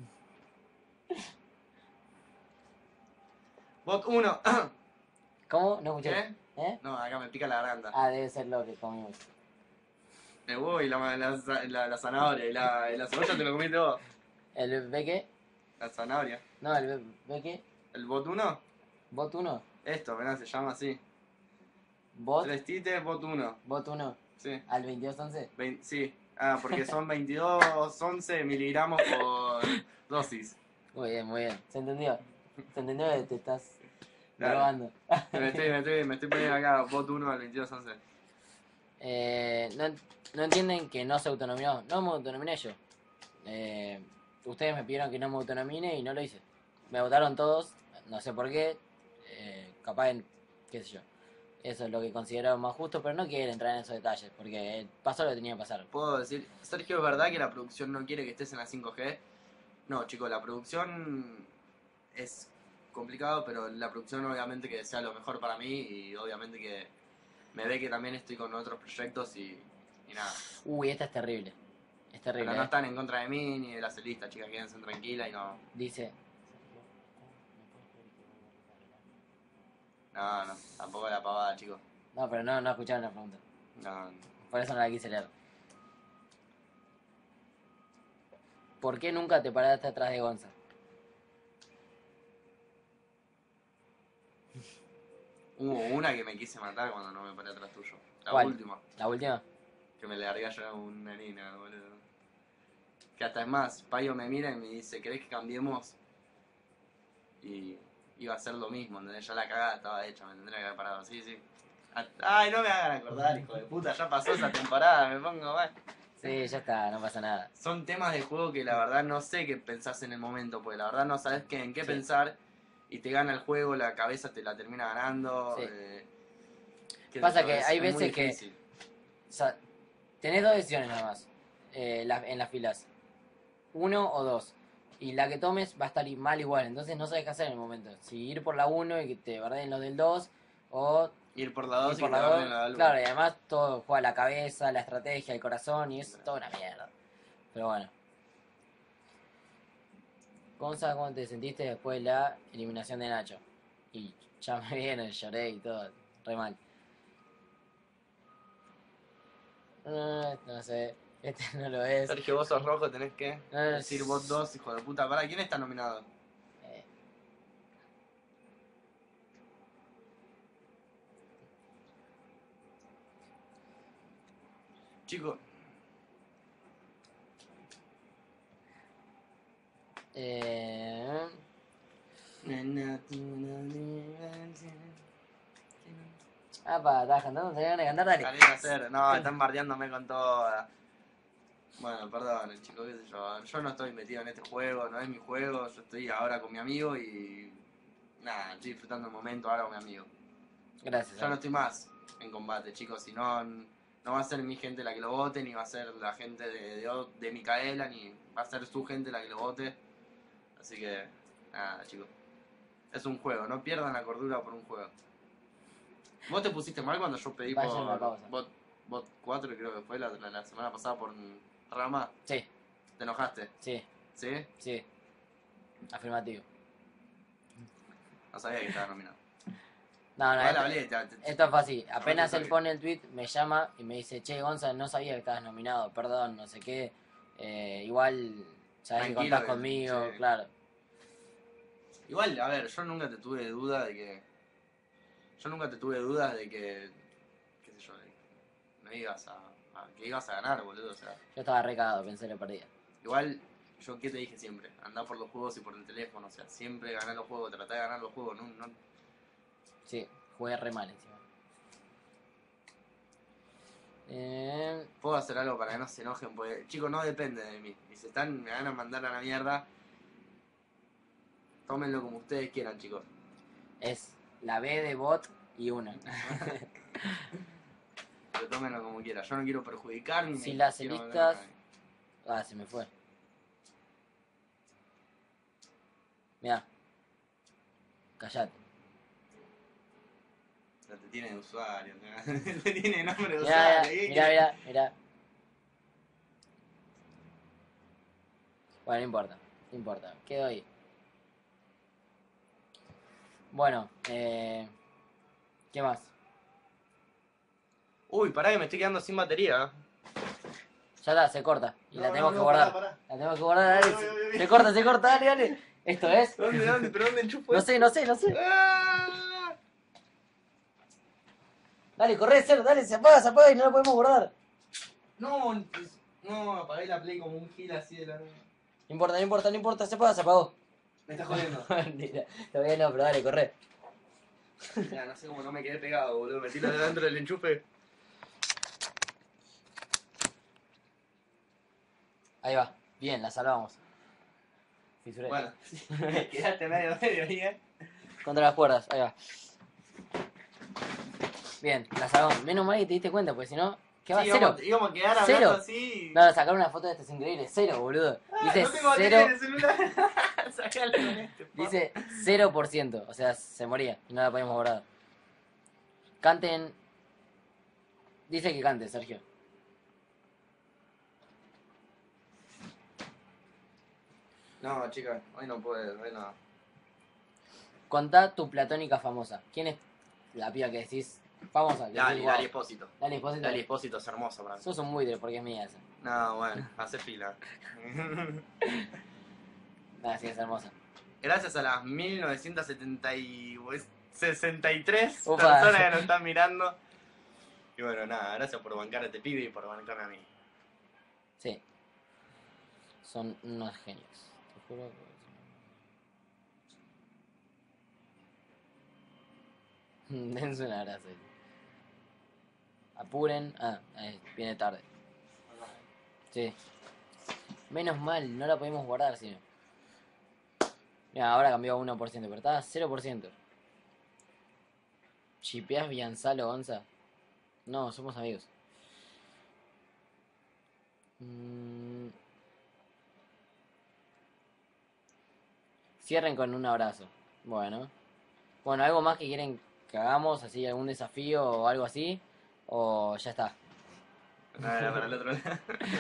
Bot uno. ¿Cómo? No escuché. ¿Qué? ¿Eh? No, acá me pica la garganta. Ah, debe ser lo que comimos. El huevo y la, la, la, la zanahoria y la, y la cebolla te lo comiste vos. ¿El B qué? La zanahoria. No, el B, B qué. ¿El bot uno? ¿Bot uno? Esto, ¿verdad? Se llama así. ¿Bot? Tres tites, bot uno. ¿Bot uno? Sí. ¿Al veintidós once? Vein- sí. Ah, porque son veintidós, once miligramos por dosis. Muy bien, muy bien. ¿Se entendió? ¿Se entendió que te estás Claro. Probando. Me estoy, me, estoy, me estoy poniendo acá, bot uno al veintidós once. Eh, no, no entienden que no se autonominó. No me autonominé yo. Eh, ustedes me pidieron que no me autonomine y no lo hice. Me votaron todos, no sé por qué. Eh, capaz, en, qué sé yo. Eso es lo que considero más justo, pero no quiero entrar en esos detalles, porque pasó lo que tenía que pasar. Puedo decir, Sergio, ¿es verdad que la producción no quiere que estés en la cinco G? No, chicos, la producción es complicado, pero la producción obviamente que sea lo mejor para mí y obviamente que me ve que también estoy con otros proyectos y, y nada. Uy, esta es terrible. Es terrible. Pero no eh. están en contra de mí ni de la celista, chicas, quédense tranquilas y no... Dice... No, no, tampoco la pavada, chicos. No, pero no, no escucharon la pregunta. No, Por eso no la quise leer. ¿Por qué nunca te paraste atrás de Gonza? hubo una que me quise matar cuando no me paré atrás tuyo. La ¿Cuál? última, ¿La última? que me largué a llorar a una nena, boludo. Que hasta es más, Payo me mira y me dice, ¿querés que cambiemos? Y iba a ser lo mismo, ¿entendés? Ya la cagada estaba hecha, me tendría que haber parado. Sí, sí. Ay, no me hagan acordar, hijo de puta, ya pasó esa temporada, me pongo mal. Sí, ya está, no pasa nada. Son temas de juego que la verdad no sé qué pensás en el momento, porque la verdad no sabes qué, en qué Sí. pensar y te gana el juego, la cabeza te la termina ganando. Sí. eh, qué sé Pasa yo, que es- hay es muy veces que- difícil. O sea, tenés dos decisiones nada más eh, la- en las filas. Uno o dos. Y la que tomes va a estar mal igual, entonces no sabes qué hacer en el momento. Si ir por la uno y que te guarden los del dos, o Ir por la dos ir y por que te la guarden dos. la del uno. Claro, y además todo juega la cabeza, la estrategia, el corazón, y es toda una mierda. Pero bueno. Gonza, ¿cómo te sentiste después de la eliminación de Nacho? Y ya me vieron, lloré y todo, re mal. No, no sé, este no lo es. Sergio, vos sos rojo, tenés que No, decir vos dos, hijo de puta. Pará, ¿quién está nominado? Eh, Chico, eh, ah, pa, ¿estás cantando? ¿Te van a cantar? Dale. Salí a hacer. No, están bardeándome con toda. Bueno, perdón, chicos, qué sé yo. Yo no estoy metido en este juego, no es mi juego. Yo estoy ahora con mi amigo y. Nada, estoy disfrutando el momento ahora con mi amigo. Gracias. Yo no estoy más en combate, chicos. Si no, no va a ser mi gente la que lo vote, ni va a ser la gente de, de, de Micaela, ni va a ser su gente la que lo vote. Así que, nada, chicos. Es un juego, no pierdan la cordura por un juego. ¿Vos te pusiste mal cuando yo pedí Vayan a la por pausa. bot, bot cuatro, creo que fue la, la, la semana pasada por Rama? Sí, ¿Te enojaste? sí, ¿Sí? sí. Afirmativo. No sabía que estaba nominado. No, no, Igual esto, hablé, te- te- esto fue así. Apenas Ahorita él pone el tweet, me llama y me dice, che, Gonza, no sabía que estabas nominado, perdón, no sé qué. Eh, igual, sabes que Tranquilo contás que- conmigo, sí. claro. Igual, a ver, yo nunca te tuve duda de que. Yo nunca te tuve dudas de que. qué sé yo, de que no ibas a, a- que ibas a ganar, boludo. O sea, Yo estaba recagado, pensé que lo perdía. igual, yo qué te dije siempre, andá por los juegos y por el teléfono, o sea, siempre ganar los juegos, tratá de ganar los juegos, no, no, Sí, jugué re mal encima. Eh, puedo hacer algo para que no se enojen, porque, chicos, no depende de mí. Y si están, me van a mandar a la mierda, tómenlo como ustedes quieran, chicos. es la B de bot y una. Pero tómenlo como quieran. Yo no quiero perjudicar ni Si me las quiero meter listas- a nadie. Ah, se me fue. Mirá. Callate. O sea, te tiene de usuario, te tiene nombre de Mirá, usuario. ¿qué mirá, querés? mirá, mirá. Bueno, no importa, no importa. Quedo ahí. Bueno, eh... ¿qué más? Uy, pará que me estoy quedando sin batería. Ya está, se corta. Y la No, tenemos no, que no, guardar. pará, pará. La tenemos que guardar, dale. No, no, no, no, no. Se corta, se corta, dale, dale. ¿Esto es? ¿Dónde, dónde? ¿Pero dónde enchufo No esto? sé, no sé, no sé. ¡Ah! Dale, corre, Cero, dale, se apaga, se apaga y no lo podemos guardar. No, pues, no, apagué la play como un gil así de la nada. No importa, no importa, no importa, se apaga, se apagó. Me estás jodiendo. Mentira, todavía no, pero dale, corre. Ya, no sé cómo no me quedé pegado, boludo. Metí la de dentro del enchufe. Ahí va. Bien, la salvamos. Fisuré. Bueno, quedaste medio medio ahí, eh. Contra las cuerdas, ahí va. Bien, la salvamos. Menos mal que te diste cuenta, porque si no, ¿qué va? Sí, Cero. íbamos, íbamos a quedar hablando Cero. así. No, no, sacar una foto de este es increíble. Cero, boludo. Ah, Dice no tengo batería cero. en el celular. Sacalo con este. po. Dice cero por ciento. O sea, se moría. Y no la podíamos guardar. Canten. Dice que cante, Sergio. No, chicas, hoy no puedo, hoy no. Contá tu platónica famosa. ¿Quién es la piba que decís famosa? Que Lali, decís, Lali wow. Espósito. Lali Espósito. Lali Espósito es hermosa para mí. Sos un buitre porque es mía esa. No, bueno, hace fila. Nada, sí, es hermosa. Gracias a las mil novecientas setenta y sesenta y tres Ufa. personas que nos están mirando. Y bueno, nada, gracias por bancar a este pibe y por bancarme a mí. Sí. Son unos genios. Te juro que... Dense un abrazo. Apuren. Ah, eh, viene tarde. Sí. Menos mal, no la podemos guardar, sino. Mira, ahora cambió a uno por ciento, pero estaba a cero por ciento. ¿Chipeás Bianzalo, Gonza? No, somos amigos. Mm. Cierren con un abrazo. Bueno. Bueno, ¿algo más que quieren que hagamos? ¿Así algún desafío o algo así? ¿O ya está? No, era para el otro lado.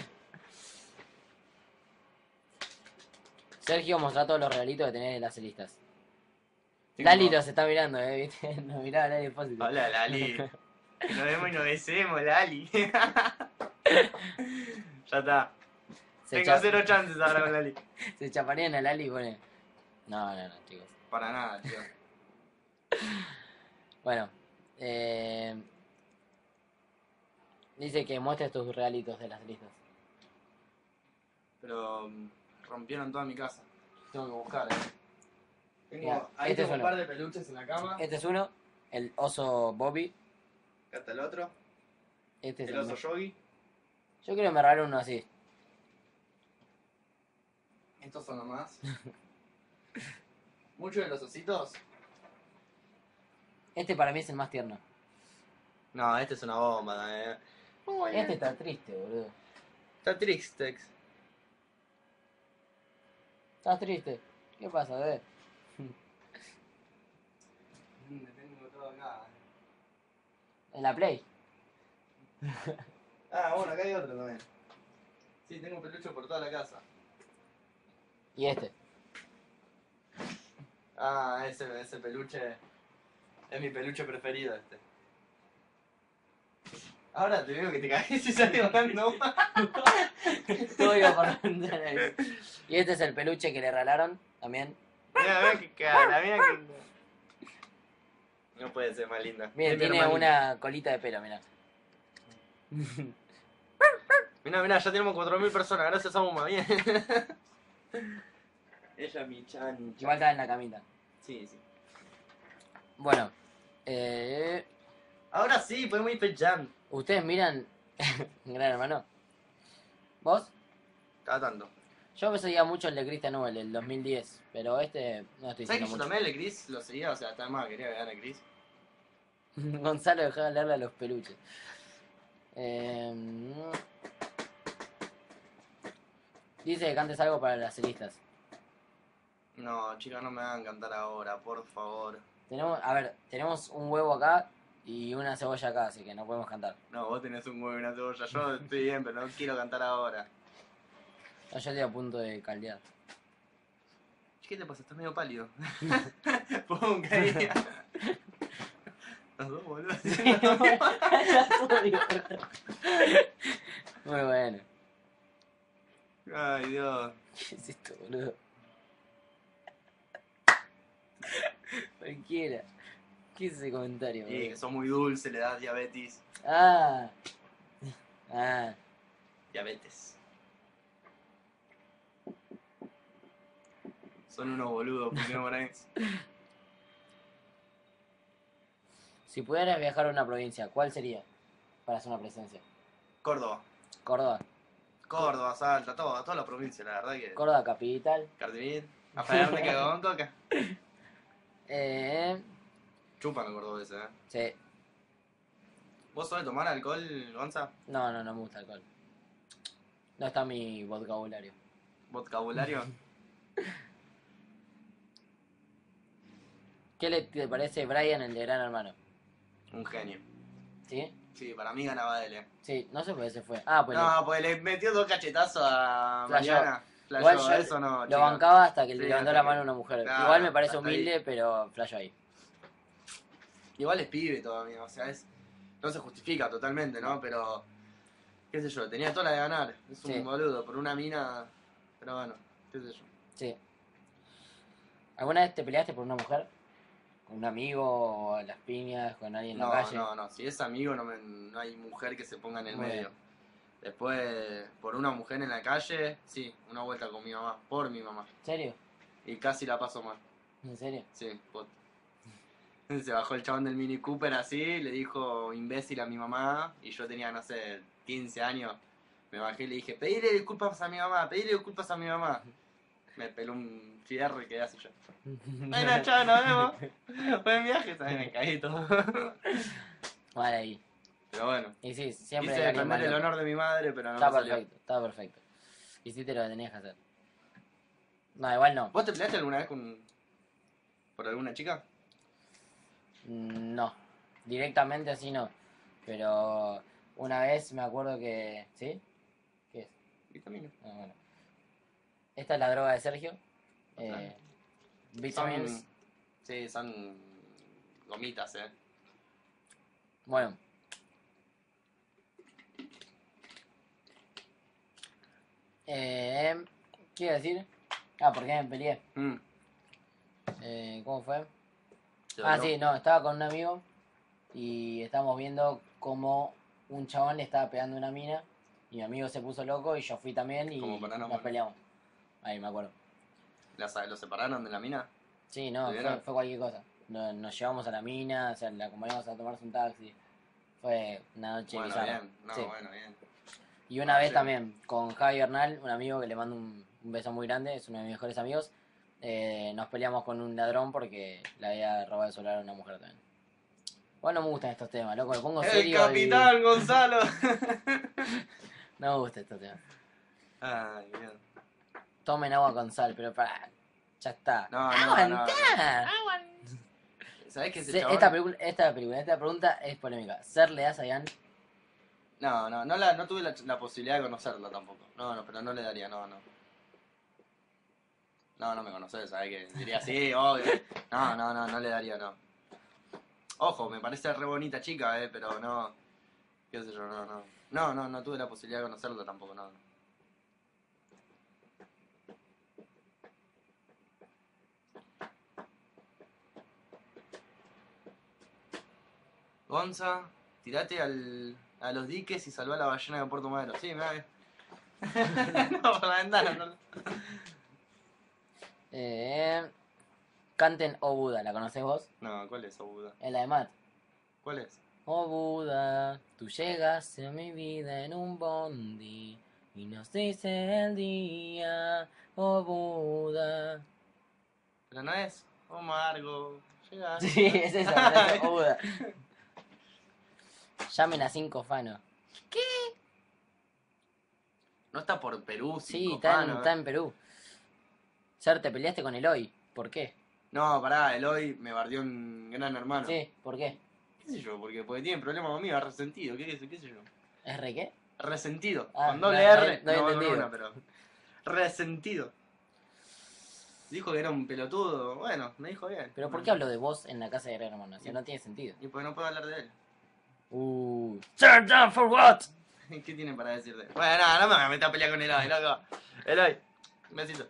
Sergio, mostrá todos los regalitos que tenés de las listas. Tengo- Lali los está mirando, eh, ¿viste? Nos miraba Lali Espósito. Hola, Lali. Nos vemos y nos besemos, Lali. Ya está. Se, Tengo cha- cero chances ahora con Lali. se chaparían a Lali y pone... No, no, no, chicos. Para nada, tío. Bueno, eh... dice que muestres tus regalitos de las listas. Pero um, rompieron toda mi casa. Tengo que buscar, eh. Tengo, Mira, ahí este tengo es un uno. par de peluches en la cama. Este es uno, el oso Bobby. Acá está el otro. Este es El el oso mío. Yogi. Yo creo que me regalaron uno así. Estos son nomás. Muchos de los ositos. Este para mí es el más tierno. No, este es una bomba, eh. Este está triste, boludo. Está Trixtex. ¿Estás triste? ¿Qué pasa, bebé? Tengo todo acá. En la Play. Ah, bueno, acá hay otro también. Sí, tengo peluche por toda la casa. Y este. Ah, ese, ese peluche es mi peluche preferido este. Ahora te veo que te caes y sales volando. Todo iba por entrar ahí. Y este es el peluche que le regalaron también. Mira, mira qué cara, mira que... No puede ser más linda. Miren, Es mi tiene hermanita. una colita de pelo, mira. Mira, mira, ya tenemos cuatro mil personas, gracias a Uma, bien. Ella mi chancha. Igual está en la camita. Sí, sí. Bueno, eh, Ahora sí, podemos ir pechando. ustedes miran Gran Hermano. ¿Vos? Cada tanto. Yo seguía mucho el de Christian Nubel, el dos mil diez, pero este no estoy ¿Sabes que diciendo yo mucho. también el de Chris lo seguía? O sea, hasta más quería que gane Chris. Gonzalo dejaba de leerle a los peluches. Eh, dice que cantes algo para las listas. No, chicos, no me hagan cantar ahora, por favor. Tenemos, a ver, tenemos un huevo acá y una cebolla acá, así que no podemos cantar. No, vos tenés un huevo y una cebolla. Yo estoy bien, pero no quiero cantar ahora. No, yo estoy a punto de caldear. ¿Qué te pasa? Estás medio pálido. Pum, caía. Los dos, boludo. Muy bueno. Ay, Dios. ¿Qué es esto, boludo? Cualquiera. ¿Qué es ese comentario, Y que boludo? sos muy dulce, le das diabetes. Ah. Ah. Diabetes. Son unos boludos, ¿por qué no ponéis? Si pudieras viajar a una provincia, ¿cuál sería? Para hacer una presencia. Córdoba. Córdoba. Córdoba, Salta, todo, toda la provincia, la verdad que. Córdoba capital. Cardenit. A Fernet que con coca. Eh, Chupan los cordobeses, eh. sí. ¿Vos sos de tomar alcohol, Gonza? No, no, no me gusta el alcohol. No está en mi vocabulario. ¿Vocabulario? ¿Qué le te parece Brian, el de Gran Hermano? Un genio. ¿Sí? Sí, para mí ganaba él, eh. Sí, no sé por qué se fue. Ah, pues No, pues le metió dos cachetazos a Flasheó. Mariana. le, Flasheó, igual yo eso no, lo chica. bancaba hasta que le Sí, levantó hasta la mano que- a una mujer. Claro, igual me parece hasta humilde, ahí. pero flasheó ahí. Igual es pibe todavía, o sea, es... No se justifica totalmente, ¿no? Pero... Qué sé yo, tenía toda la de ganar. Es un Sí. boludo, por una mina... Pero bueno, qué sé yo. Sí. ¿Alguna vez te peleaste por una mujer? ¿Con un amigo o a las piñas, con alguien en No, la calle? no, no. Si es amigo, no, me- no hay mujer que se ponga en el Muy medio. bien. Después, por una mujer en la calle, sí, una vuelta con mi mamá, por mi mamá. ¿En serio? Y casi la paso mal. ¿En serio? Sí, pot. Se bajó el chabón del Mini Cooper así, le dijo imbécil a mi mamá, y yo tenía, no sé, quince años. Me bajé y le dije, pedile disculpas a mi mamá, pedile disculpas a mi mamá. Me peló un fierro y quedé así yo. Bueno, chao, nos vemos. Buen viaje, también me caí todo. Vale, ahí. Pero bueno, Y sí, siempre quise hay alguien más defender el loco. honor de mi madre, pero no Está me salió. perfecto, está perfecto. Hiciste lo que tenías que hacer. No, igual no. ¿Vos te peleaste alguna vez con... por alguna chica? Mm, No. Directamente así no. Pero una vez me acuerdo que... ¿Sí? ¿Qué es? Vitamina. Ah, bueno. Esta es la droga de Sergio. Eh, vitamins. Son... Sí, son gomitas, eh. Bueno. Eh, ¿Qué iba a decir? Ah, ¿por qué me peleé? Mm. Eh, ¿Cómo fue? Te Ah, dolió. sí, no, estaba con un amigo y estábamos viendo cómo un chabón le estaba pegando a una mina y mi amigo se puso loco y yo fui también y Como para no nos morir. peleamos. Ahí me acuerdo. ¿Las- ¿Lo separaron de la mina? Sí, no, ¿De fue, veras? fue cualquier cosa. Nos, nos llevamos a la mina, o sea, la acompañamos a tomarse un taxi. Fue una noche Bueno, bizarra. bien. No, Sí. bueno, bien. Y una Ah, vez sí. también con Javi Bernal, un amigo que le mando un, un beso muy grande, es uno de mis mejores amigos. Eh, nos peleamos con un ladrón porque le había robado el celular a una mujer también. Bueno, no me gustan estos temas, loco, me pongo ¡El serio capitán Gonzalo! y... No me gustan estos temas. Ay, bien. Tomen agua con sal, pero para... Ya está. No, no, no, no. ¡Aguantá! ¿Sabés qué es Se- ese chabón? esta, película, esta película, esta pregunta es polémica. ¿Ser le das a Ian? No, no, no, la, no tuve la, la posibilidad de conocerlo tampoco. No, no, pero no le daría, no, no. No, no me conoces, ¿sabés que diría sí, obvio. No, no, no, no le daría, no. Ojo, me parece re bonita chica, eh, pero no. Qué sé yo, no, no. No, no, no tuve la posibilidad de conocerlo tampoco, no. no. Gonza, tirate al, a los diques y salvá a la ballena de Puerto Madero. Sí, me va bien. No, por la ventana, no. Eh, canten Oh Buda, ¿la conocés vos? No, ¿cuál es, oh Buda? Es la de Matt. ¿Cuál es? Oh Buda, tú llegas a mi vida en un bondi y nos dice el día. Oh Buda. Pero no es. Oh, Margo. Llega. Sí, es esa, es esa, Oh Buda. Llamen a cinco fanos. No está por Perú, Sí, cinco está en, panos, está eh. en Perú. Ser, te peleaste con Eloy. ¿Por qué? No, pará, Eloy me bardeó un gran hermano. Sí, ¿por qué? ¿Qué sé yo? Porque, porque tiene problemas conmigo, es resentido. ¿Qué, qué, qué sé yo? ¿Es re qué? Resentido. Ah, con doble no, no R. he- no he con entendido. una, pero. Resentido. Dijo que era un pelotudo. Bueno, me dijo bien. ¿Pero por qué hablo de vos en la casa de Gran Hermano? O sea, no tiene sentido. Y pues no puedo hablar de él. Uh. Turn down for what? ¿Qué tiene para decirte? Bueno, no, no me voy a meter a pelear con Eloy, loco. Eloy, un besito.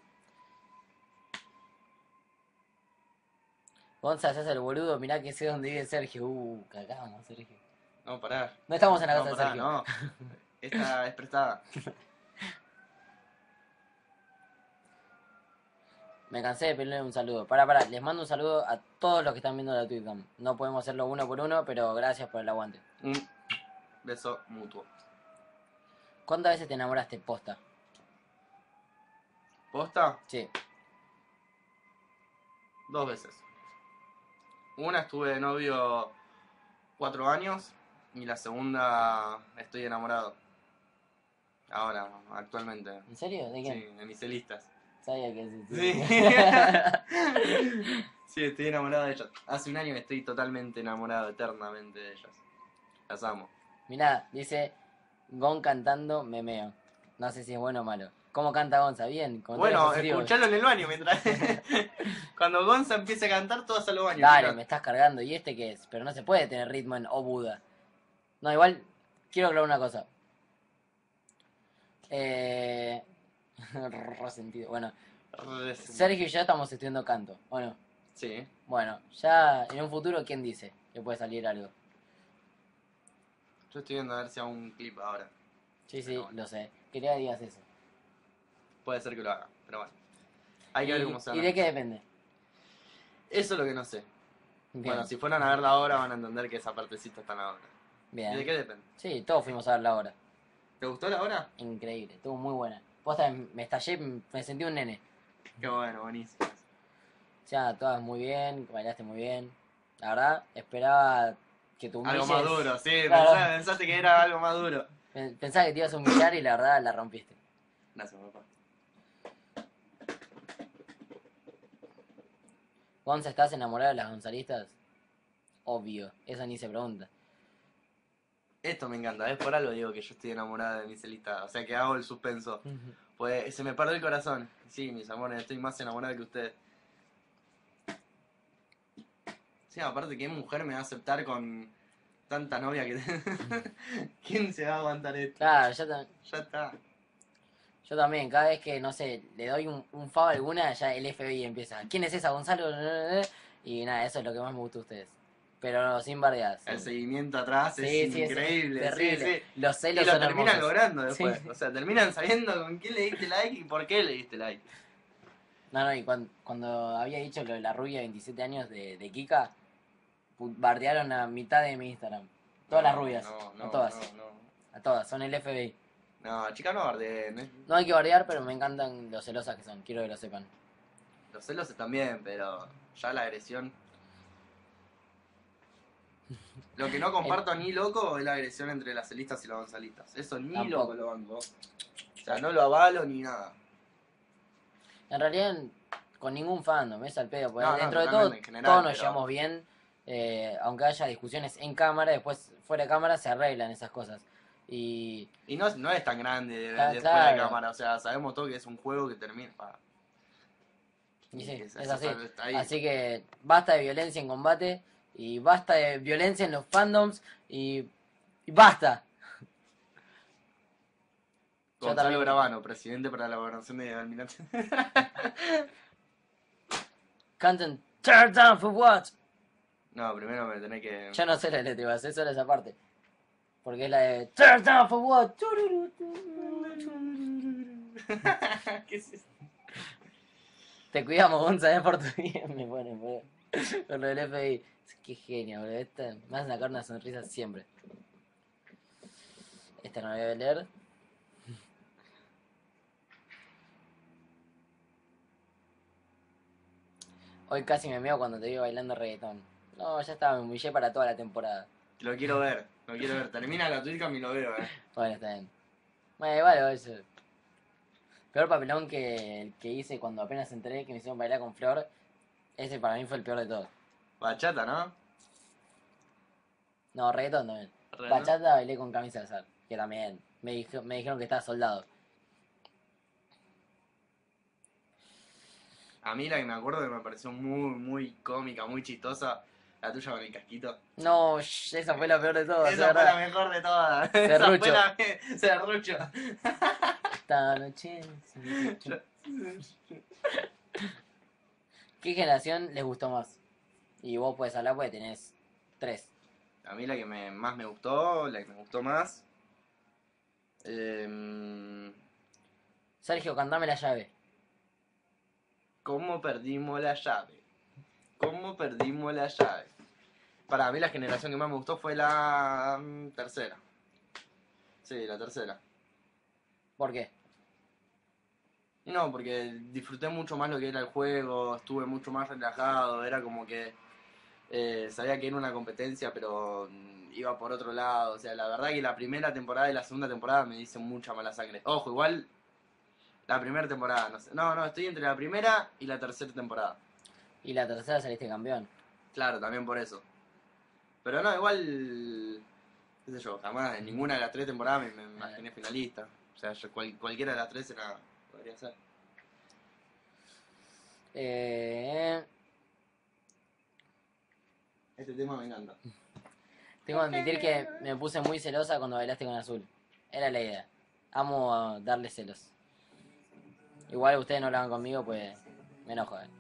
Gonza, haces el boludo, mirá que sé dónde vive Sergio. Uh, cagamos, Sergio. No, pará. No estamos en la No, casa de pará, Sergio. no. Esta es prestada. Me cansé de pedirle un saludo. Pará, pará, les mando un saludo a todos los que están viendo la Twitcam. No podemos hacerlo uno por uno, pero gracias por el aguante. Un beso mutuo. ¿Cuántas veces te enamoraste posta? ¿Posta? Sí. Dos veces. Una estuve de novio cuatro años y la segunda estoy enamorado. Ahora, actualmente. ¿En serio? ¿De quién? Sí, de mis celistas. Sabía que Sí. Sí, estoy enamorado de ellas. Hace un año que estoy totalmente enamorado, eternamente de ellas. Las amo. Mirá, dice Gon cantando memeo. No sé si es bueno o malo. ¿Cómo canta Gonza? Bien. Comentarios Bueno, positivos. escuchalo en el baño mientras. Cuando Gonza empiece a cantar, todos a los baños. Dale, mirá. me estás cargando. ¿Y este qué es? Pero no se puede tener ritmo en O Buda. No, igual, quiero aclarar una cosa. Eh... Resentido. Bueno, Sergio y yo estamos estudiando canto, ¿o no? Sí. Bueno, ya en un futuro, ¿quién dice que puede salir algo? Yo estoy viendo a ver si hago un clip ahora. Sí, sí, Pero bueno. lo sé. Quería que digas eso. Puede ser que lo haga, pero bueno. Hay que ¿Y, ver cómo se ¿y van de a- qué depende? Eso es lo que no sé. Bien, Bueno, si fueran a ver la obra van a entender que esa partecita está en la obra. bien. ¿Y de qué depende? Sí, todos fuimos a verla ahora. ¿Te gustó la obra? Increíble, estuvo muy buena. Posta, me estallé, me sentí un nene. Qué bueno, buenísimo. O sea, todas muy bien, bailaste muy bien. La verdad, esperaba que tu Algo más duro, sí, Claro. pensá- pensaste que era algo más duro. Pensaba que te ibas a humillar y la verdad la rompiste. Gracias, papá. Gonza, ¿estás enamorado de las gonzalistas? Obvio, eso ni se pregunta. Esto me encanta, es por algo digo que yo estoy enamorada de mi celista, o sea que hago el suspenso. Pues se me perdió el corazón. Sí, mis amores, estoy más enamorado que ustedes. Sí, aparte, ¿qué mujer me va a aceptar con tanta novia que ¿Quién se va a aguantar esto? Claro, yo, ta- Ya está. yo también, cada vez que, no sé, le doy un, un favo a alguna, ya el F B I empieza. ¿Quién es esa, Gonzalo? Y nada, eso es lo que más me gusta de ustedes. Pero sin bardeadas. El Sí, seguimiento atrás sí, es sí, es increíble. terrible. Sí, sí. Los Y celos lo son terminan hermosos. logrando después. Sí. O sea, terminan sabiendo con quién le diste like y por qué le diste like. No, no, y cuando, cuando había dicho lo de la rubia de veintisiete años de, de Kika, pu- bardearon a mitad de mi Instagram. Todas las No, rubias, No, no, a todas, no, no. a todas, son el F B I. No, chicas, no bardeen. ¿eh? No hay que bardear, pero me encantan lo celosas que son, quiero que lo sepan. Los celos están bien, pero ya la agresión. Lo que no comparto ni loco es la agresión entre las celistas y los gonzalistas. Eso ni Tampoco. loco lo banco. O sea, no lo avalo ni nada. En realidad, con ningún fandom, es al pedo, porque No, no, dentro de todo, totalmente, en general, todos nos pero- llevamos bien, eh, aunque haya discusiones en cámara, después fuera de cámara se arreglan esas cosas. Y Y no, no es tan grande de, Ah, de fuera de claro. cámara. O sea, sabemos todo que es un juego que termina. pa. Y sí, Es- es eso así. está ahí. Así que basta de violencia en combate y basta de violencia en los fandoms y, y basta. Yo Gonzalo también- Gravano, presidente para la gobernación de Almirante. Canten Tear Down for What. No, primero me tenés que. Yo no sé la letra, iba a hacer solo esa parte. Porque es la de Tear Down for What. ¿Qué es eso? Te cuidamos, Gonza, es por tu bien, me pone, boludo. Con lo del F B I. Qué genio, boludo. Esta me hace sacar una sonrisa siempre. Esta no la voy a leer. Hoy casi me meo cuando te vi bailando reggaetón. No, ya estaba, me humillé para toda la temporada. Lo quiero ver, lo quiero ver. Termina la Twitcam y lo veo, eh. Bueno, está bien. Bueno, vale, eso. Peor papelón que el que hice cuando apenas entré, que me hicieron bailar con Flor. Ese para mí fue el peor de todos. Bachata, ¿no? No, reggaetón también. Re, ¿no? Bachata bailé con Camisa de Sal, que también. Me, dijo- me dijeron que estaba soldado. A mí la que me acuerdo que me pareció muy, muy cómica, muy chistosa, la tuya con el casquito. No, sh, esa fue la peor de todas, Esa de fue la verdad. mejor de todas. Esa Serrucho. fue la me- Serrucho. Esta noche. ¿Qué generación les gustó más? Y vos puedes hablar porque tenés tres. A mí la que me, más me gustó, la que me gustó más. Eh, Sergio, cantame la llave. ¿Cómo perdimos la llave? ¿Cómo perdimos la llave? Para mí la generación que más me gustó fue la mm, tercera. Sí, la tercera. ¿Por qué? Y no, porque disfruté mucho más lo que era el juego, estuve mucho más relajado, era como que eh, sabía que era una competencia, pero mm, iba por otro lado. O sea, la verdad que la primera temporada y la segunda temporada me dicen mucha mala sangre. Ojo, igual la primera temporada, no sé. No, no, estoy entre la primera y la tercera temporada. Y la tercera saliste campeón. Claro, también por eso. Pero no, igual, qué sé yo, jamás en ninguna de las tres temporadas me, me imaginé finalista. O sea, yo cual- cualquiera de las tres era, podría ser. Eh, Este tema me encanta. tengo que admitir que me puse muy celosa cuando bailaste con Azul. Era la idea. Amo darle celos. Igual ustedes no lo hagan conmigo, pues me enojo. eh.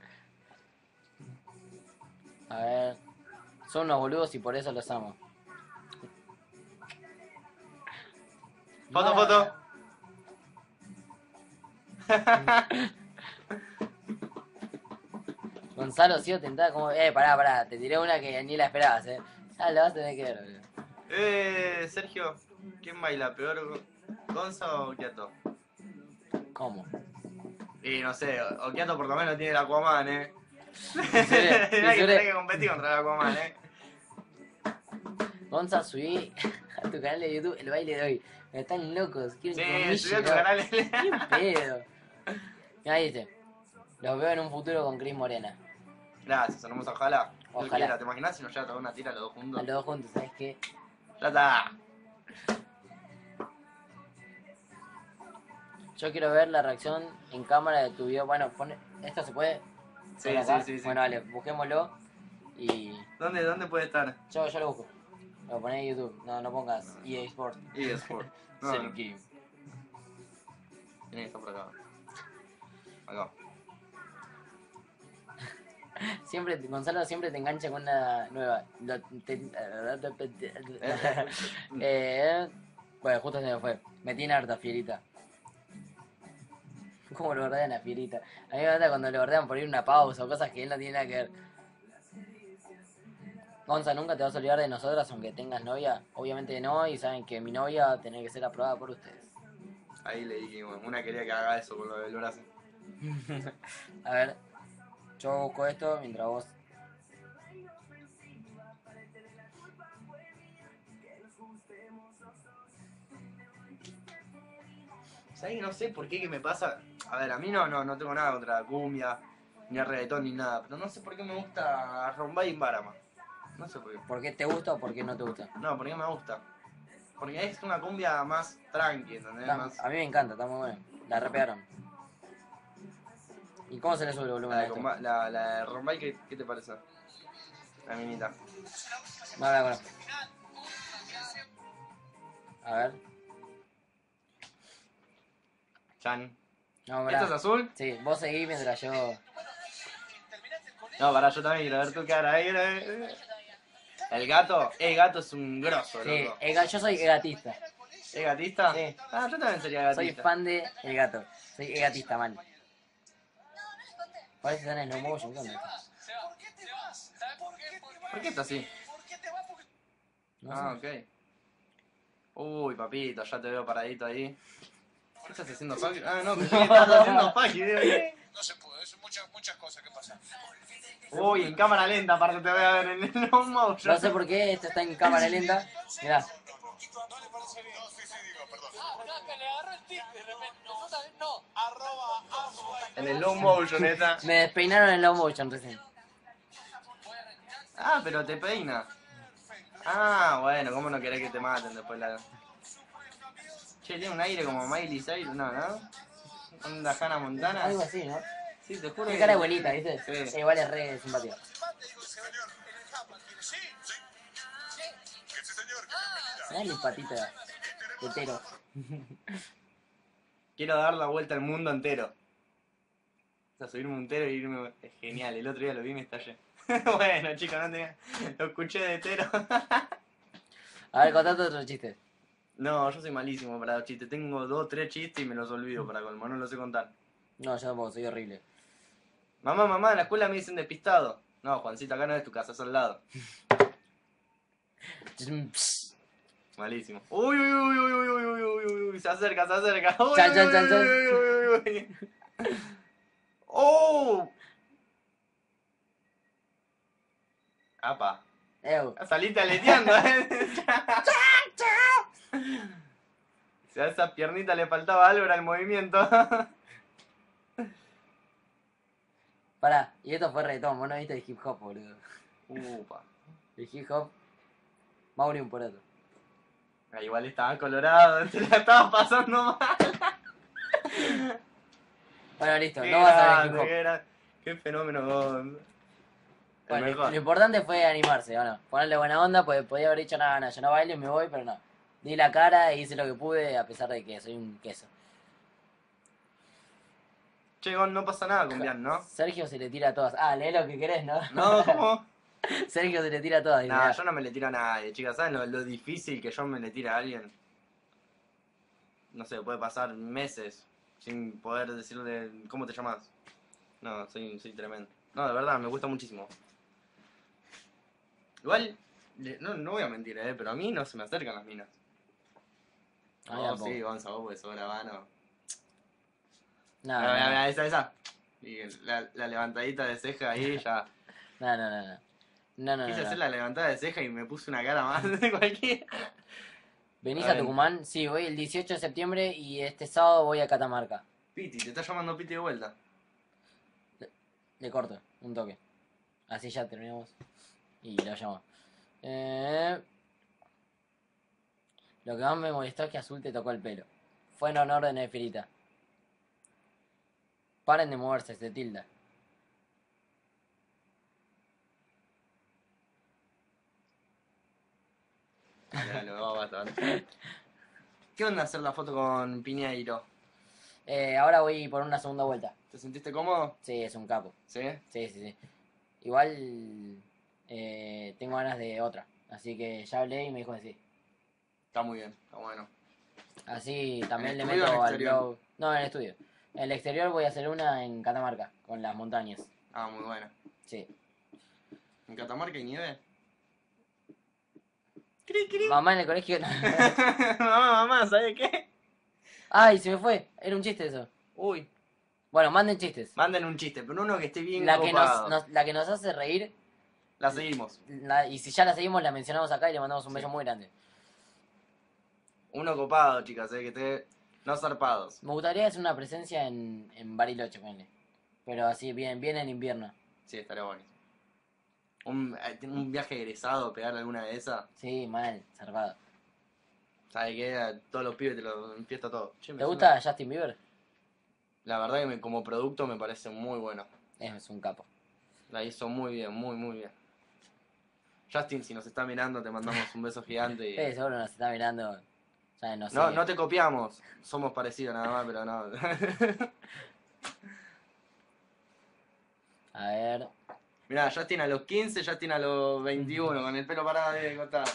A ver. Son unos boludos y por eso los amo. Foto, Ah. foto. Gonzalo, sí o tentada como. Eh, pará, pará. Te tiré una que ni la esperabas, eh. Ah, la vas a tener que ver, boludo. Eh, Sergio, ¿quién baila peor, Gonza o Okiato? ¿Cómo? Y no sé, Okiato por lo menos tiene el Aquaman, eh. serio? Hay que ¿En serio? tener que competir contra el Aquaman, eh. Gonza, subí a tu canal de YouTube el baile de hoy. Me están locos. Quieren que Sí, humille, subió a tu ¿no? canal. Bien pedo. Y ahí dice. Los veo en un futuro con Cris Morena. Gracias, hermosa, ojalá. Yo Ojalá. quiera, ¿te imaginas si nos llega a tocar una tira los dos A juntos? los dos juntos, ¿sabes qué? Ya está. Yo quiero ver la reacción en cámara de tu video. Bueno, pone... ¿esto se puede? Sí, ¿Por sí, acá? sí, sí. Bueno, vale, busquémoslo. Y ¿Dónde, dónde puede estar? yo, yo lo busco. Lo ponés en YouTube. No, no pongas E A Sports. Y Sport. No, Cell no. Game. Tiene que estar por acá. Acá. Siempre, Gonzalo siempre te engancha con una nueva. Lo- te- eh, bueno, justo se me fue. Me tiene harta fierita. ¿Cómo lo bordean a fierita? A mí me encanta cuando le bordean por ir una pausa o cosas que él no tiene nada que ver. Gonza, nunca te vas a olvidar de nosotras aunque tengas novia. Obviamente no, y saben que mi novia va a tener que ser aprobada por ustedes. Ahí le dije, bueno, una quería que haga eso con lo del brazo. A ver, yo busco esto mientras vos. ¿Sabes que no sé por qué que me pasa? A ver, a mí no, no, no tengo nada contra la cumbia, ni el reggaetón, ni nada. Pero no sé por qué me gusta Rombay y Barama. No sé por qué. ¿Por qué te gusta o por qué no te gusta? No, por qué me gusta. Porque es una cumbia más tranqui, ¿entendés? Está- Más... a mí me encanta, está muy bueno. La rapearon. ¿Y cómo se le sube el volumen La a de, esto? comba- la, la de Rombay, ¿qué, ¿qué te parece? La minita. No la conozco. A ver. Chan. No, ¿Esto es pará. azul? Sí, vos seguís mientras yo. No, pará, yo también quiero ver tu cara ahí. eh. El gato, el gato es un grosso, Sí, loco. el ga- yo soy gatista. ¿Es gatista? Sí. Ah, yo también sería Soy gatista. fan de El Gato. Soy gatista, man. Parece que están en slow motion. ¿Qué onda? ¿Por qué está así? No Ah, sé. ok. Uy, papito, ya te veo paradito ahí. ¿Qué estás haciendo, fuck? Ah, no, pensé que estabas haciendo fuck. digo, ¿qué? No se puede, son muchas, muchas cosas que pasan. Uy, en cámara lenta, aparte te voy a ver en el slow motion. No sé por qué esto está en cámara lenta. Mirá. ¿No le parece bien? No, sí, sí, digo, perdón. que le agarró el tic de repente. Yo también no. Arroba, arroba. En el slow motion esa. Me despeinaron en slow motion recién. Ah, pero te peina. Ah, bueno, ¿cómo no querés que te maten después la... Che, tiene un aire como Miley Cyrus, no, ¿no? Onda Hannah Montana. Algo así, ¿no? Sí, te juro Tiene que... cara de abuelita, ¿viste? Sí. Eh, igual es re simpática. Señor, en el Japón tiene... Sí, sí. Que sí, señor, que bienvenida. Mirá mi patita de tero. Quiero dar la vuelta al mundo entero. O sea, subirme un entero y irme... Es genial, el otro día lo vi y me estallé. Bueno, chicos, no tenía... Lo escuché de entero. A ver, contate otro chiste. No, yo soy malísimo para los chistes. Tengo dos, tres chistes y me los olvido para colmo. No los sé contar. No, yo tampoco, soy horrible. Mamá, mamá, en la escuela me dicen despistado. No, Juancito, acá no es tu casa, es al lado. Malísimo. Uy, uy, uy, uy, uy, uy, uy, uy, uy, uy, se acerca, se acerca. Uy, Chan, uy, chan, uy, chan, chan. uy, uy, uy, uy. ¡Oh! Apa. Ew. Saliste aleteando, ¿eh? Si a esa piernita le faltaba algo era el movimiento. Pará, y esto fue reggaetón, vos no viste el hip hop, boludo. Upa. El hip hop, Mauri un poroto. Ah, igual estaba colorado, te la estaba pasando mal. Bueno, listo, Qué no vas a ver grande, hip hop. qué, gran- qué fenómeno, vos. El Bueno, mejor. lo importante fue animarse, ¿o no? Ponerle buena onda, pues podía haber dicho nada, nada, yo no bailo y me voy, pero no. Di la cara e hice lo que pude, a pesar de que soy un queso. Che, Gon, no pasa nada con Bian, ¿no? Sergio se le tira a todas. Ah, lee lo que querés, ¿no? No, ¿cómo? Sergio se le tira a todas. dice, Nah, ah, yo no me le tiro a nadie, chicas. ¿Saben lo, lo difícil que yo me le tire a alguien? No sé, puede pasar meses sin poder decirle cómo te llamas. No, soy, soy tremendo. No, de verdad, me gusta muchísimo. Igual, le- no, no voy a mentir, eh, pero a mí no se me acercan las minas. a mí Oh, tampoco. sí, Gonza, vos pues sobra mano. No, Mira, mira, no, mira, esa, esa. Y la, la levantadita de ceja ahí ya. no, no, no, no. No, no, Quise no, hacer no. la levantada de ceja y me puse una cara más de cualquiera. ¿Venís A a ver. Tucumán? Sí, voy el dieciocho de septiembre y este sábado voy a Catamarca. Piti, te está llamando Piti de vuelta. Le corto, un toque. Así ya terminamos. Y lo llamo. Eh... Lo que más me molestó es que Azul te tocó el pelo. Fue en honor de Nefirita. Paren de moverse, se tilda. Dale, dale, vamos, basta, basta. ¿Qué onda hacer la foto con Piñeiro? Eh, ahora voy por una segunda vuelta. ¿Te sentiste cómodo? Sí, es un capo. ¿Sí? Sí, sí, sí. Igual eh, tengo ganas de otra. Así que ya hablé y me dijo que sí. Está muy bien, está bueno. Así también ¿En le estudio o en meto al exterior? blog. No, en el estudio. En el exterior voy a hacer una en Catamarca, con las montañas. Ah, muy buena. Sí. ¿En Catamarca hay nieve? Mamá en el colegio. Mamá, mamá, ¿sabes qué? Ay, se me fue. Era un chiste eso. Uy. Bueno, manden chistes. Manden un chiste, pero uno que esté bien La que nos, copado. nos- la que nos hace reír. La seguimos. la- y si ya la seguimos, la mencionamos acá y le mandamos un Sí. beso muy grande. Uno copado, chicas, eh, que esté... No zarpados. Me gustaría hacer una presencia en, en Bariloche, ponele. Pero así, bien, bien en invierno. Sí, estaría bueno. Un, eh, un viaje egresado, pegar alguna de esas. Sí, mal, zarpado. ¿Sabes qué? A todos los pibes te lo empiezo todo. Che, me ¿Te suena- gusta Justin Bieber? La verdad que me- como producto me parece muy bueno. Es un capo. La hizo muy bien, muy, muy bien. Justin, si nos está mirando, te mandamos un beso gigante. Y... Sí, seguro nos está mirando. Ya no sé. No, no te copiamos. Somos parecidos nada más, pero no. A ver. Mirá, Justin a los quince, Justin a los veintiuno, con el pelo parado de contar.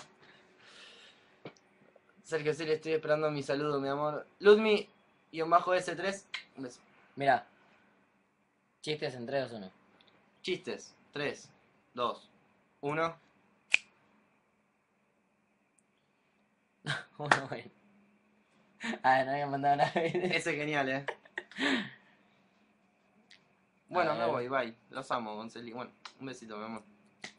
Sergio, sí, le estoy esperando mi saludo, mi amor. Ludmi, y un bajo S tres. Un beso. Mira. Chistes en tres, dos, uno. Chistes. tres, dos, uno. Bueno, bueno. Ah, no había mandado nada. Ese es genial, eh. Bueno, A me ver. voy, bye. Los amo, Gonzeli. Bueno, un besito, mi amor.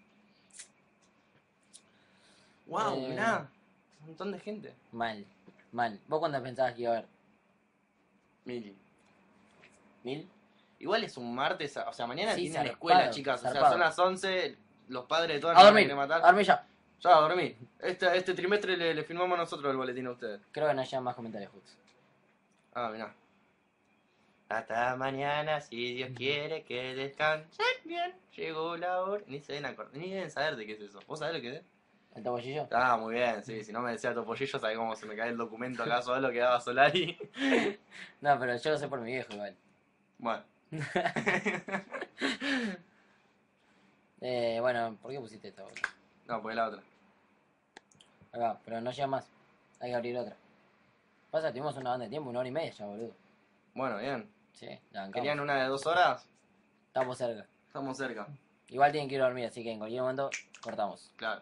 Wow, Eh. mirá. Un montón de gente. Mal, mal. ¿Vos cuántas pensabas que iba a haber? Mili. ¿Mil? Igual es un martes, o sea, mañana Sí, tienen zarpado, escuela, chicas. O sea, zarpado. son las once, los padres de todas A nos van dormir, querer matar. a dormir ya. Ya, a dormir. Este, este trimestre le, le firmamos nosotros el boletín a ustedes. Creo que no llegan más comentarios, Hux. Ah, mirá. Hasta mañana, si Dios quiere que descansen bien. Llegó la hora. Ni se deben acordar, ni deben saber de qué es eso. ¿Vos sabés lo que es? ¿El topollillo? Ah, muy bien, sí. Si no me decía Topollillo, sabés cómo se me cae el documento acá solo que daba Solari. No, pero yo lo sé por mi viejo igual. Bueno. Eh, bueno, ¿por qué pusiste esto? boludo? No, pues la otra. Ahí va, pero no llega más. Hay que abrir otra. Pasa, tuvimos una banda de tiempo, una hora y media ya, boludo. Bueno, bien. Sí, la bancamos. ¿Querían una de dos horas? Estamos cerca. Estamos cerca, Igual tienen que ir a dormir, así que en cualquier momento cortamos. claro.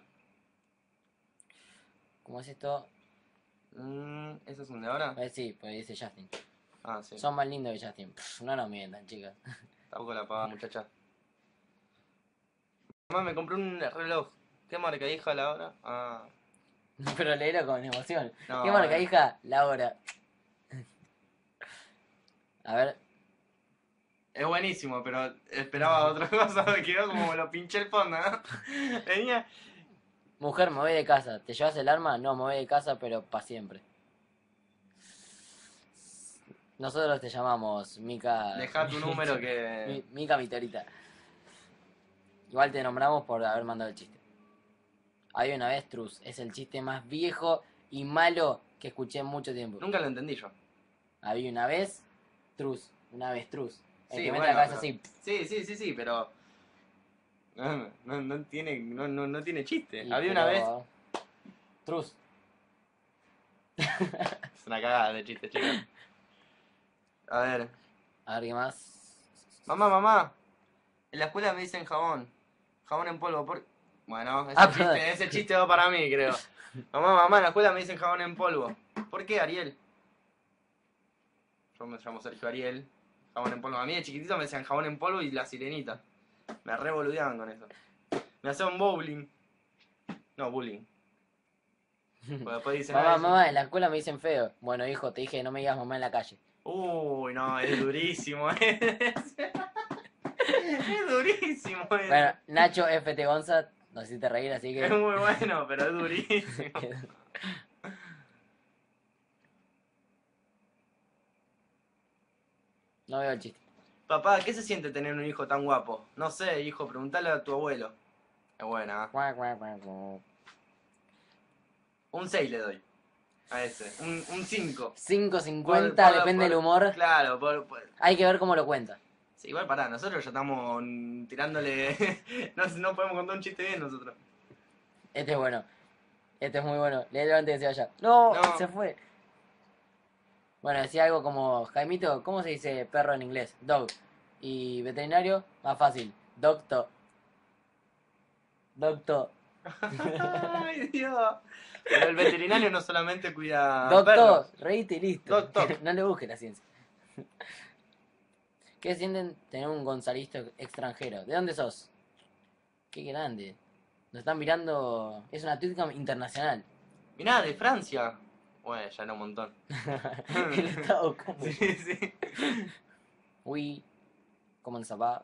¿Cómo es esto? Mm, ¿Eso es un de ahora? Eh, sí, pues dice Justin. Ah, sí. Son más lindos que Justin. Pff, no nos mientan, chicas. Tampoco la paga, muchacha. Mamá, me compré un reloj. ¿Qué marca, hija, la hora? Ah. Pero léelo con emoción. No, ¿Qué marca, bueno. hija? La hora. A ver. Es buenísimo, pero esperaba otra cosa. Me quedó como me lo pinché el fondo, ¿no? Venía. Mujer, me voy de casa. ¿Te llevas el arma? No, me voy de casa, pero para siempre. Nosotros te llamamos Mica... Deja tu número que. Mi- Mica Mitorita. Igual te nombramos por haber mandado el chiste. Había una vez Trus. Es el chiste más viejo y malo que escuché en mucho tiempo. Nunca lo entendí yo. Había una vez Trus. Una vez Trus. El Sí, que mete bueno, la cabeza pero- así. Sí, sí, sí, sí, pero. No, no, no tiene, no, no, no tiene chiste. Y Había una vez. pero- Trus. Es una cagada de chiste, chicos. A ver. A ver qué más. Mamá, mamá. En la escuela me dicen jabón. Jabón en polvo. Por... Bueno, ese, Ah, chiste, perdón. ese chiste va para mí, creo. Mamá, mamá, en la escuela me dicen jabón en polvo. ¿Por qué, Ariel? Yo me llamo Sergio Ariel. Jabón en polvo. A mí de chiquitito me decían jabón en polvo y la sirenita. Me revoludeaban con eso. Me hacían bowling. No, bullying. Porque después dicen, Mamá, "Ay, mamá, en la escuela me dicen feo. Bueno, hijo, te dije que no me digas mamá en la calle. uy, no, es durísimo. Es durísimo. ese. Bueno, Nacho F T Gonza, nos hiciste reír, así Es que... muy bueno, pero es durísimo. No veo el chiste. Papá, ¿qué se siente tener un hijo tan guapo? No sé, hijo, preguntale a tu abuelo. Es buena, ¿eh? Cuac, cuac, cuac, cuac. Un seis le doy. A ese. Un, un cinco. cinco Por- cincuenta, por- depende por- del humor. Claro, por, por- Hay que ver cómo lo cuenta. Sí, igual pará, nosotros ya estamos mm, tirándole. no, no podemos contar un chiste bien nosotros. Este es bueno. Este es muy bueno. Léelo antes de que se vaya. No, No. se fue. Bueno, decía algo como, Jaimito, ¿cómo se dice perro en inglés? Dog. Y veterinario, más fácil. Doctor. Doctor. Ay, Dios. Pero el veterinario no solamente cuida Doctor, perros. reíte y listo. Doctor. No le busques la ciencia. ¿Qué sienten tener un gonzalista extranjero? ¿De dónde sos? Qué grande. Nos están mirando. Es una tweetcam internacional. Mirá, de Francia. Bueno, ya era un montón. Él está buscando. Sí, sí. Uy, ¿cómo se va?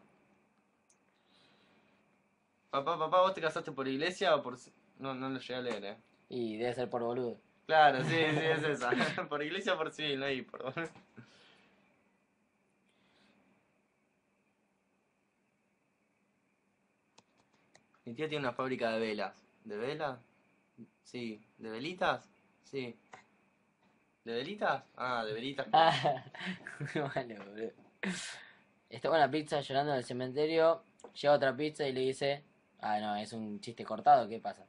Papá, papá, ¿vos te casaste por iglesia o por...? No, no lo llegué a leer, eh. Y debe ser por boludo. Claro, sí, sí, es esa. Por iglesia o por civil, no hay por... Mi tía tiene una fábrica de velas. ¿De velas? Sí. ¿De velitas? Sí. ¿De velitas? Ah, de velitas. Ah, vale, boludo. Está una pizza llorando en el cementerio. Llega otra pizza y le dice: ah, no, es un chiste cortado, ¿qué pasa?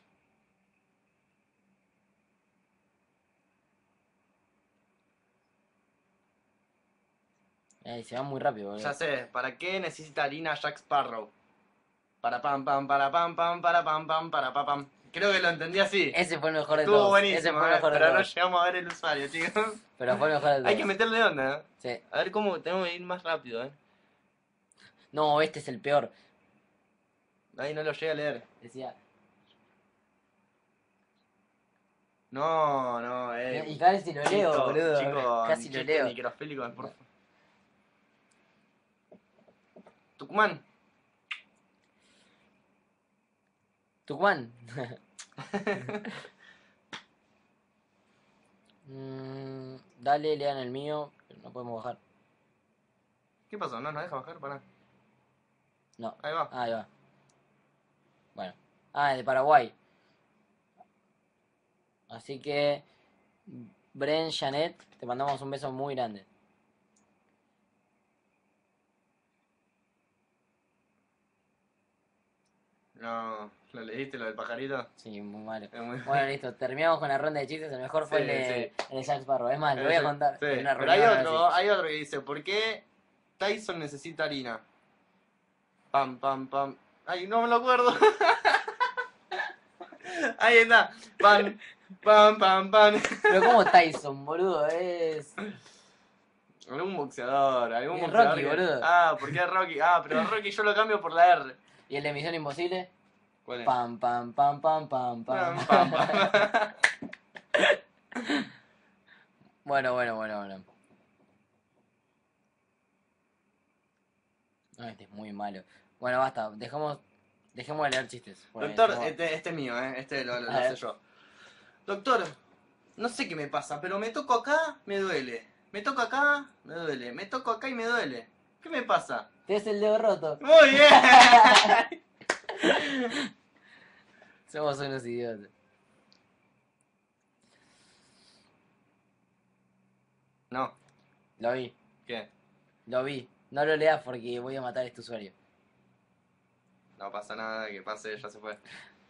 Eh, se va muy rápido, boludo. Ya sé, ¿para qué necesita harina Jack Sparrow? Para pam pam, para pam pam, para pam pam, para pa pam. Creo que lo entendí así. Ese fue el mejor de Estuvo todos. buenísimo, Ese fue el eh, mejor de pero no todos. llegamos a ver el usuario, chicos. Pero fue el mejor de todos. Hay que meterle onda, ¿eh? Sí. A ver cómo tenemos que ir más rápido, ¿eh? No, este es el peor. Ahí no lo llegué a leer. Decía. No, no, eh. Y casi lo leo, Chico, boludo. chico, Casi lo chiste leo. necrofílico, por favor. Tucumán. Tucumán. Mm, dale, lean el mío. Pero no podemos bajar. ¿Qué pasó? ¿No nos deja bajar? Pará. No. Ahí va. Ah, ahí va. Bueno. Ah, de Paraguay. Así que, Bren, Janet, te mandamos un beso muy grande. No, ¿lo leíste lo del pajarito? Sí, muy malo. Es muy... Bueno, listo. Terminamos con la ronda de chistes. El mejor fue Sí, el, de, el de Jack Sparrow. Es más, lo voy a contar. Sí, en una pero hay reunión otro, así. hay otro que dice, ¿por qué Tyson necesita harina? Pam, pam, pam. Ay, no me lo acuerdo. Ahí está. Pam, pam, pam, pam. Pero como Tyson, boludo, es... Algún boxeador, algún Es boxeador. Rocky, que- boludo. Ah, ¿por qué Rocky? Ah, pero Rocky yo lo cambio por la R. ¿Y el de Misión Imposible? ¿Cuál es? Pam, pam, pam, pam, pam, pam. Pam, pam, pam. Bueno, bueno, bueno, bueno. No, este es muy malo. Bueno, basta, dejemos, dejemos de leer chistes. porque Doctor, no- este, este es mío, ¿eh? Este lo, lo, A lo sé ver. yo. Doctor, no sé qué me pasa, pero me toco acá, me duele. Me toco acá, me duele. Me toco acá y me duele. ¿Qué me pasa? Te es el dedo roto. ¡Muy bien! Somos unos idiotas. No, Lo vi, ¿qué? lo vi. No lo leas porque voy a matar a este usuario. No pasa nada, que pase, ya se fue.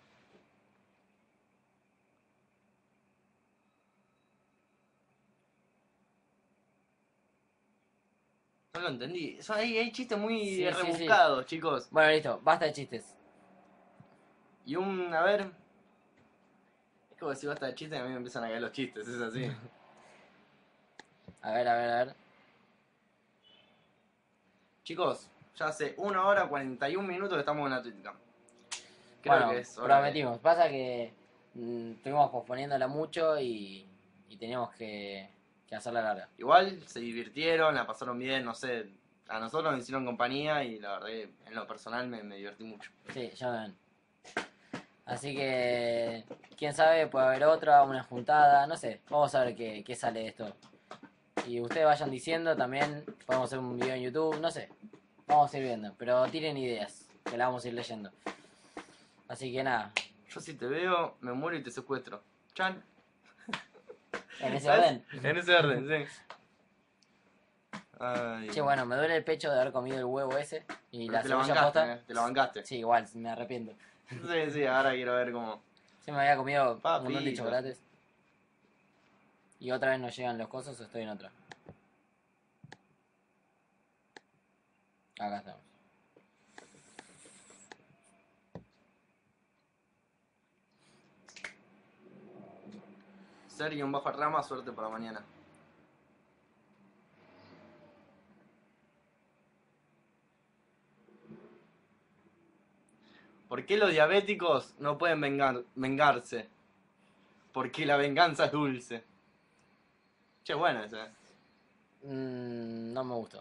No lo entendí. Son, hay, hay chistes muy Sí, sí, sí. rebuscados, chicos. Bueno, listo, basta de chistes. Y un, a ver... Es como si basta de chistes y a mí me empiezan a caer los chistes, es así. A ver, a ver, a ver. Chicos, ya hace una hora cuarenta y un minutos que estamos en la Twitchcam. Creo Bueno, que es hora de- prometimos. Pasa que mm, estuvimos posponiéndola mucho y, y teníamos que, que hacerla larga. Igual se divirtieron, la pasaron bien, no sé. A nosotros nos hicieron compañía y la verdad que en lo personal me, me divertí mucho. Sí, ya ven. Así que, quién sabe, puede haber otra, una juntada, no sé. Vamos a ver qué, qué sale de esto. Y ustedes vayan diciendo también, podemos hacer un video en YouTube, no sé. Vamos a ir viendo, pero tiren ideas, que la vamos a ir leyendo. Así que nada, Yo si te veo, me muero y te secuestro. Chan. en ese ¿Sabes? orden. En ese orden, sí. Ay. Che, bueno, me duele el pecho de haber comido el huevo ese y Pero la te lo cebolla bancaste, posta. eh, te lo bancaste. Sí, igual, me arrepiento. Sí, sí, ahora quiero ver cómo. Se me había comido un montón de Papito. chocolates. Y otra vez no llegan los cosos o estoy en otra. Acá estamos. Ser y un bajo rama, suerte para mañana. ¿Por qué los diabéticos no pueden vengar, vengarse? Porque la venganza es dulce. Che, bueno ese. ¿eh? Mm, no me gustó.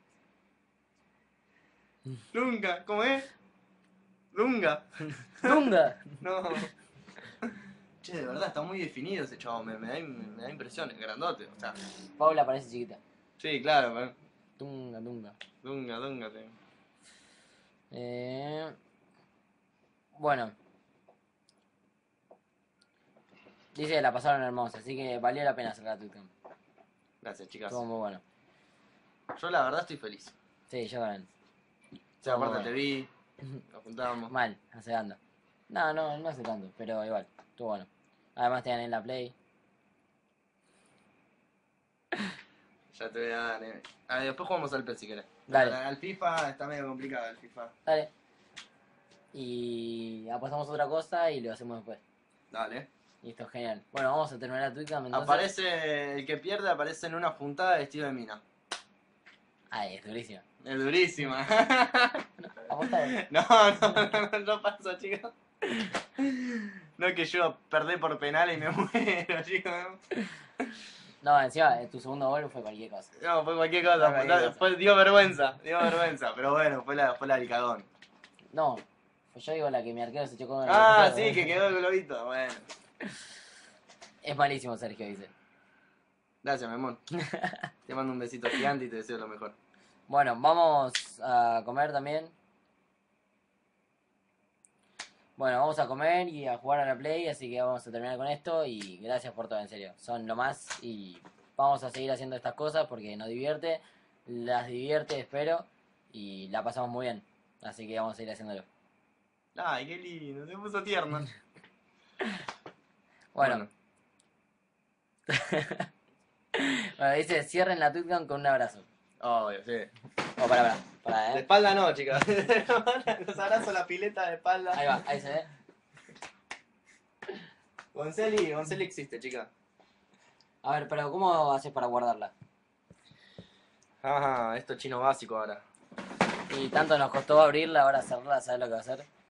Lunga, ¿cómo es? Lunga. ¡Tunga! No. Che, de verdad, está muy definido ese chavo. Me, me da, me da impresión, es grandote. O sea, Paula parece chiquita. sí, claro. eh. Tunga, tunga. Lunga, lunga, sí. Eh, bueno. Dice que la pasaron hermosa, así que valió la pena hacer la Twitcam. Gracias, chicas. Estuvo muy bueno. Yo la verdad estoy feliz. Sí, yo también. O sea, Estuvo aparte muy te vi, nos juntábamos. Mal, hace ando. No, no, no hace tanto, pero igual, estuvo bueno. Además te gané en la Play. Ya te voy a dar. eh. A ver, después jugamos al P E S si querés. Dale. Al, al FIFA está medio complicado el FIFA. Dale. Y apostamos otra cosa y lo hacemos después. Dale. Listo, genial. Bueno, vamos a terminar la Twitcam entonces. Aparece, el que pierde aparece en una juntada vestido de mina. Ay, es durísimo. Es durísima. Aposta. No, no, no, no pasa, chicos. No es que yo perdí por penal y me muero, chicos. No, encima, eh, tu segundo gol fue cualquier cosa. No, fue cualquier cosa. Fue cualquier fue- cosa. fue- dio vergüenza, dio vergüenza. Pero bueno, fue la, fue la del cagón. No, pues yo digo la que mi arquero se chocó con el Ah, arquero. sí, que quedó el globito. Bueno. Es malísimo, Sergio, dice. Gracias, mi amor. Te mando un besito gigante y te deseo lo mejor. Bueno, vamos a comer también. Bueno, vamos a comer y a jugar a la Play, así que vamos a terminar con esto y gracias por todo, en serio. Son lo más y vamos a seguir haciendo estas cosas porque nos divierte, las divierte, espero, y la pasamos muy bien. Así que vamos a seguir haciéndolo. Ay, qué lindo, se puso tierno. Bueno, bueno, dice, cierren la Twitcam con un abrazo. Obvio, sí. Oh, pará, pará, pará, De eh. espalda no, chicas. Los abrazo la pileta de espalda. Ahí va, ahí se ve. Gonzeli, Gonzeli existe, chica. A ver, pero ¿cómo haces para guardarla? Ajá, esto es chino básico ahora. Y tanto nos costó abrirla, ahora cerrarla, ¿sabes lo que va a hacer?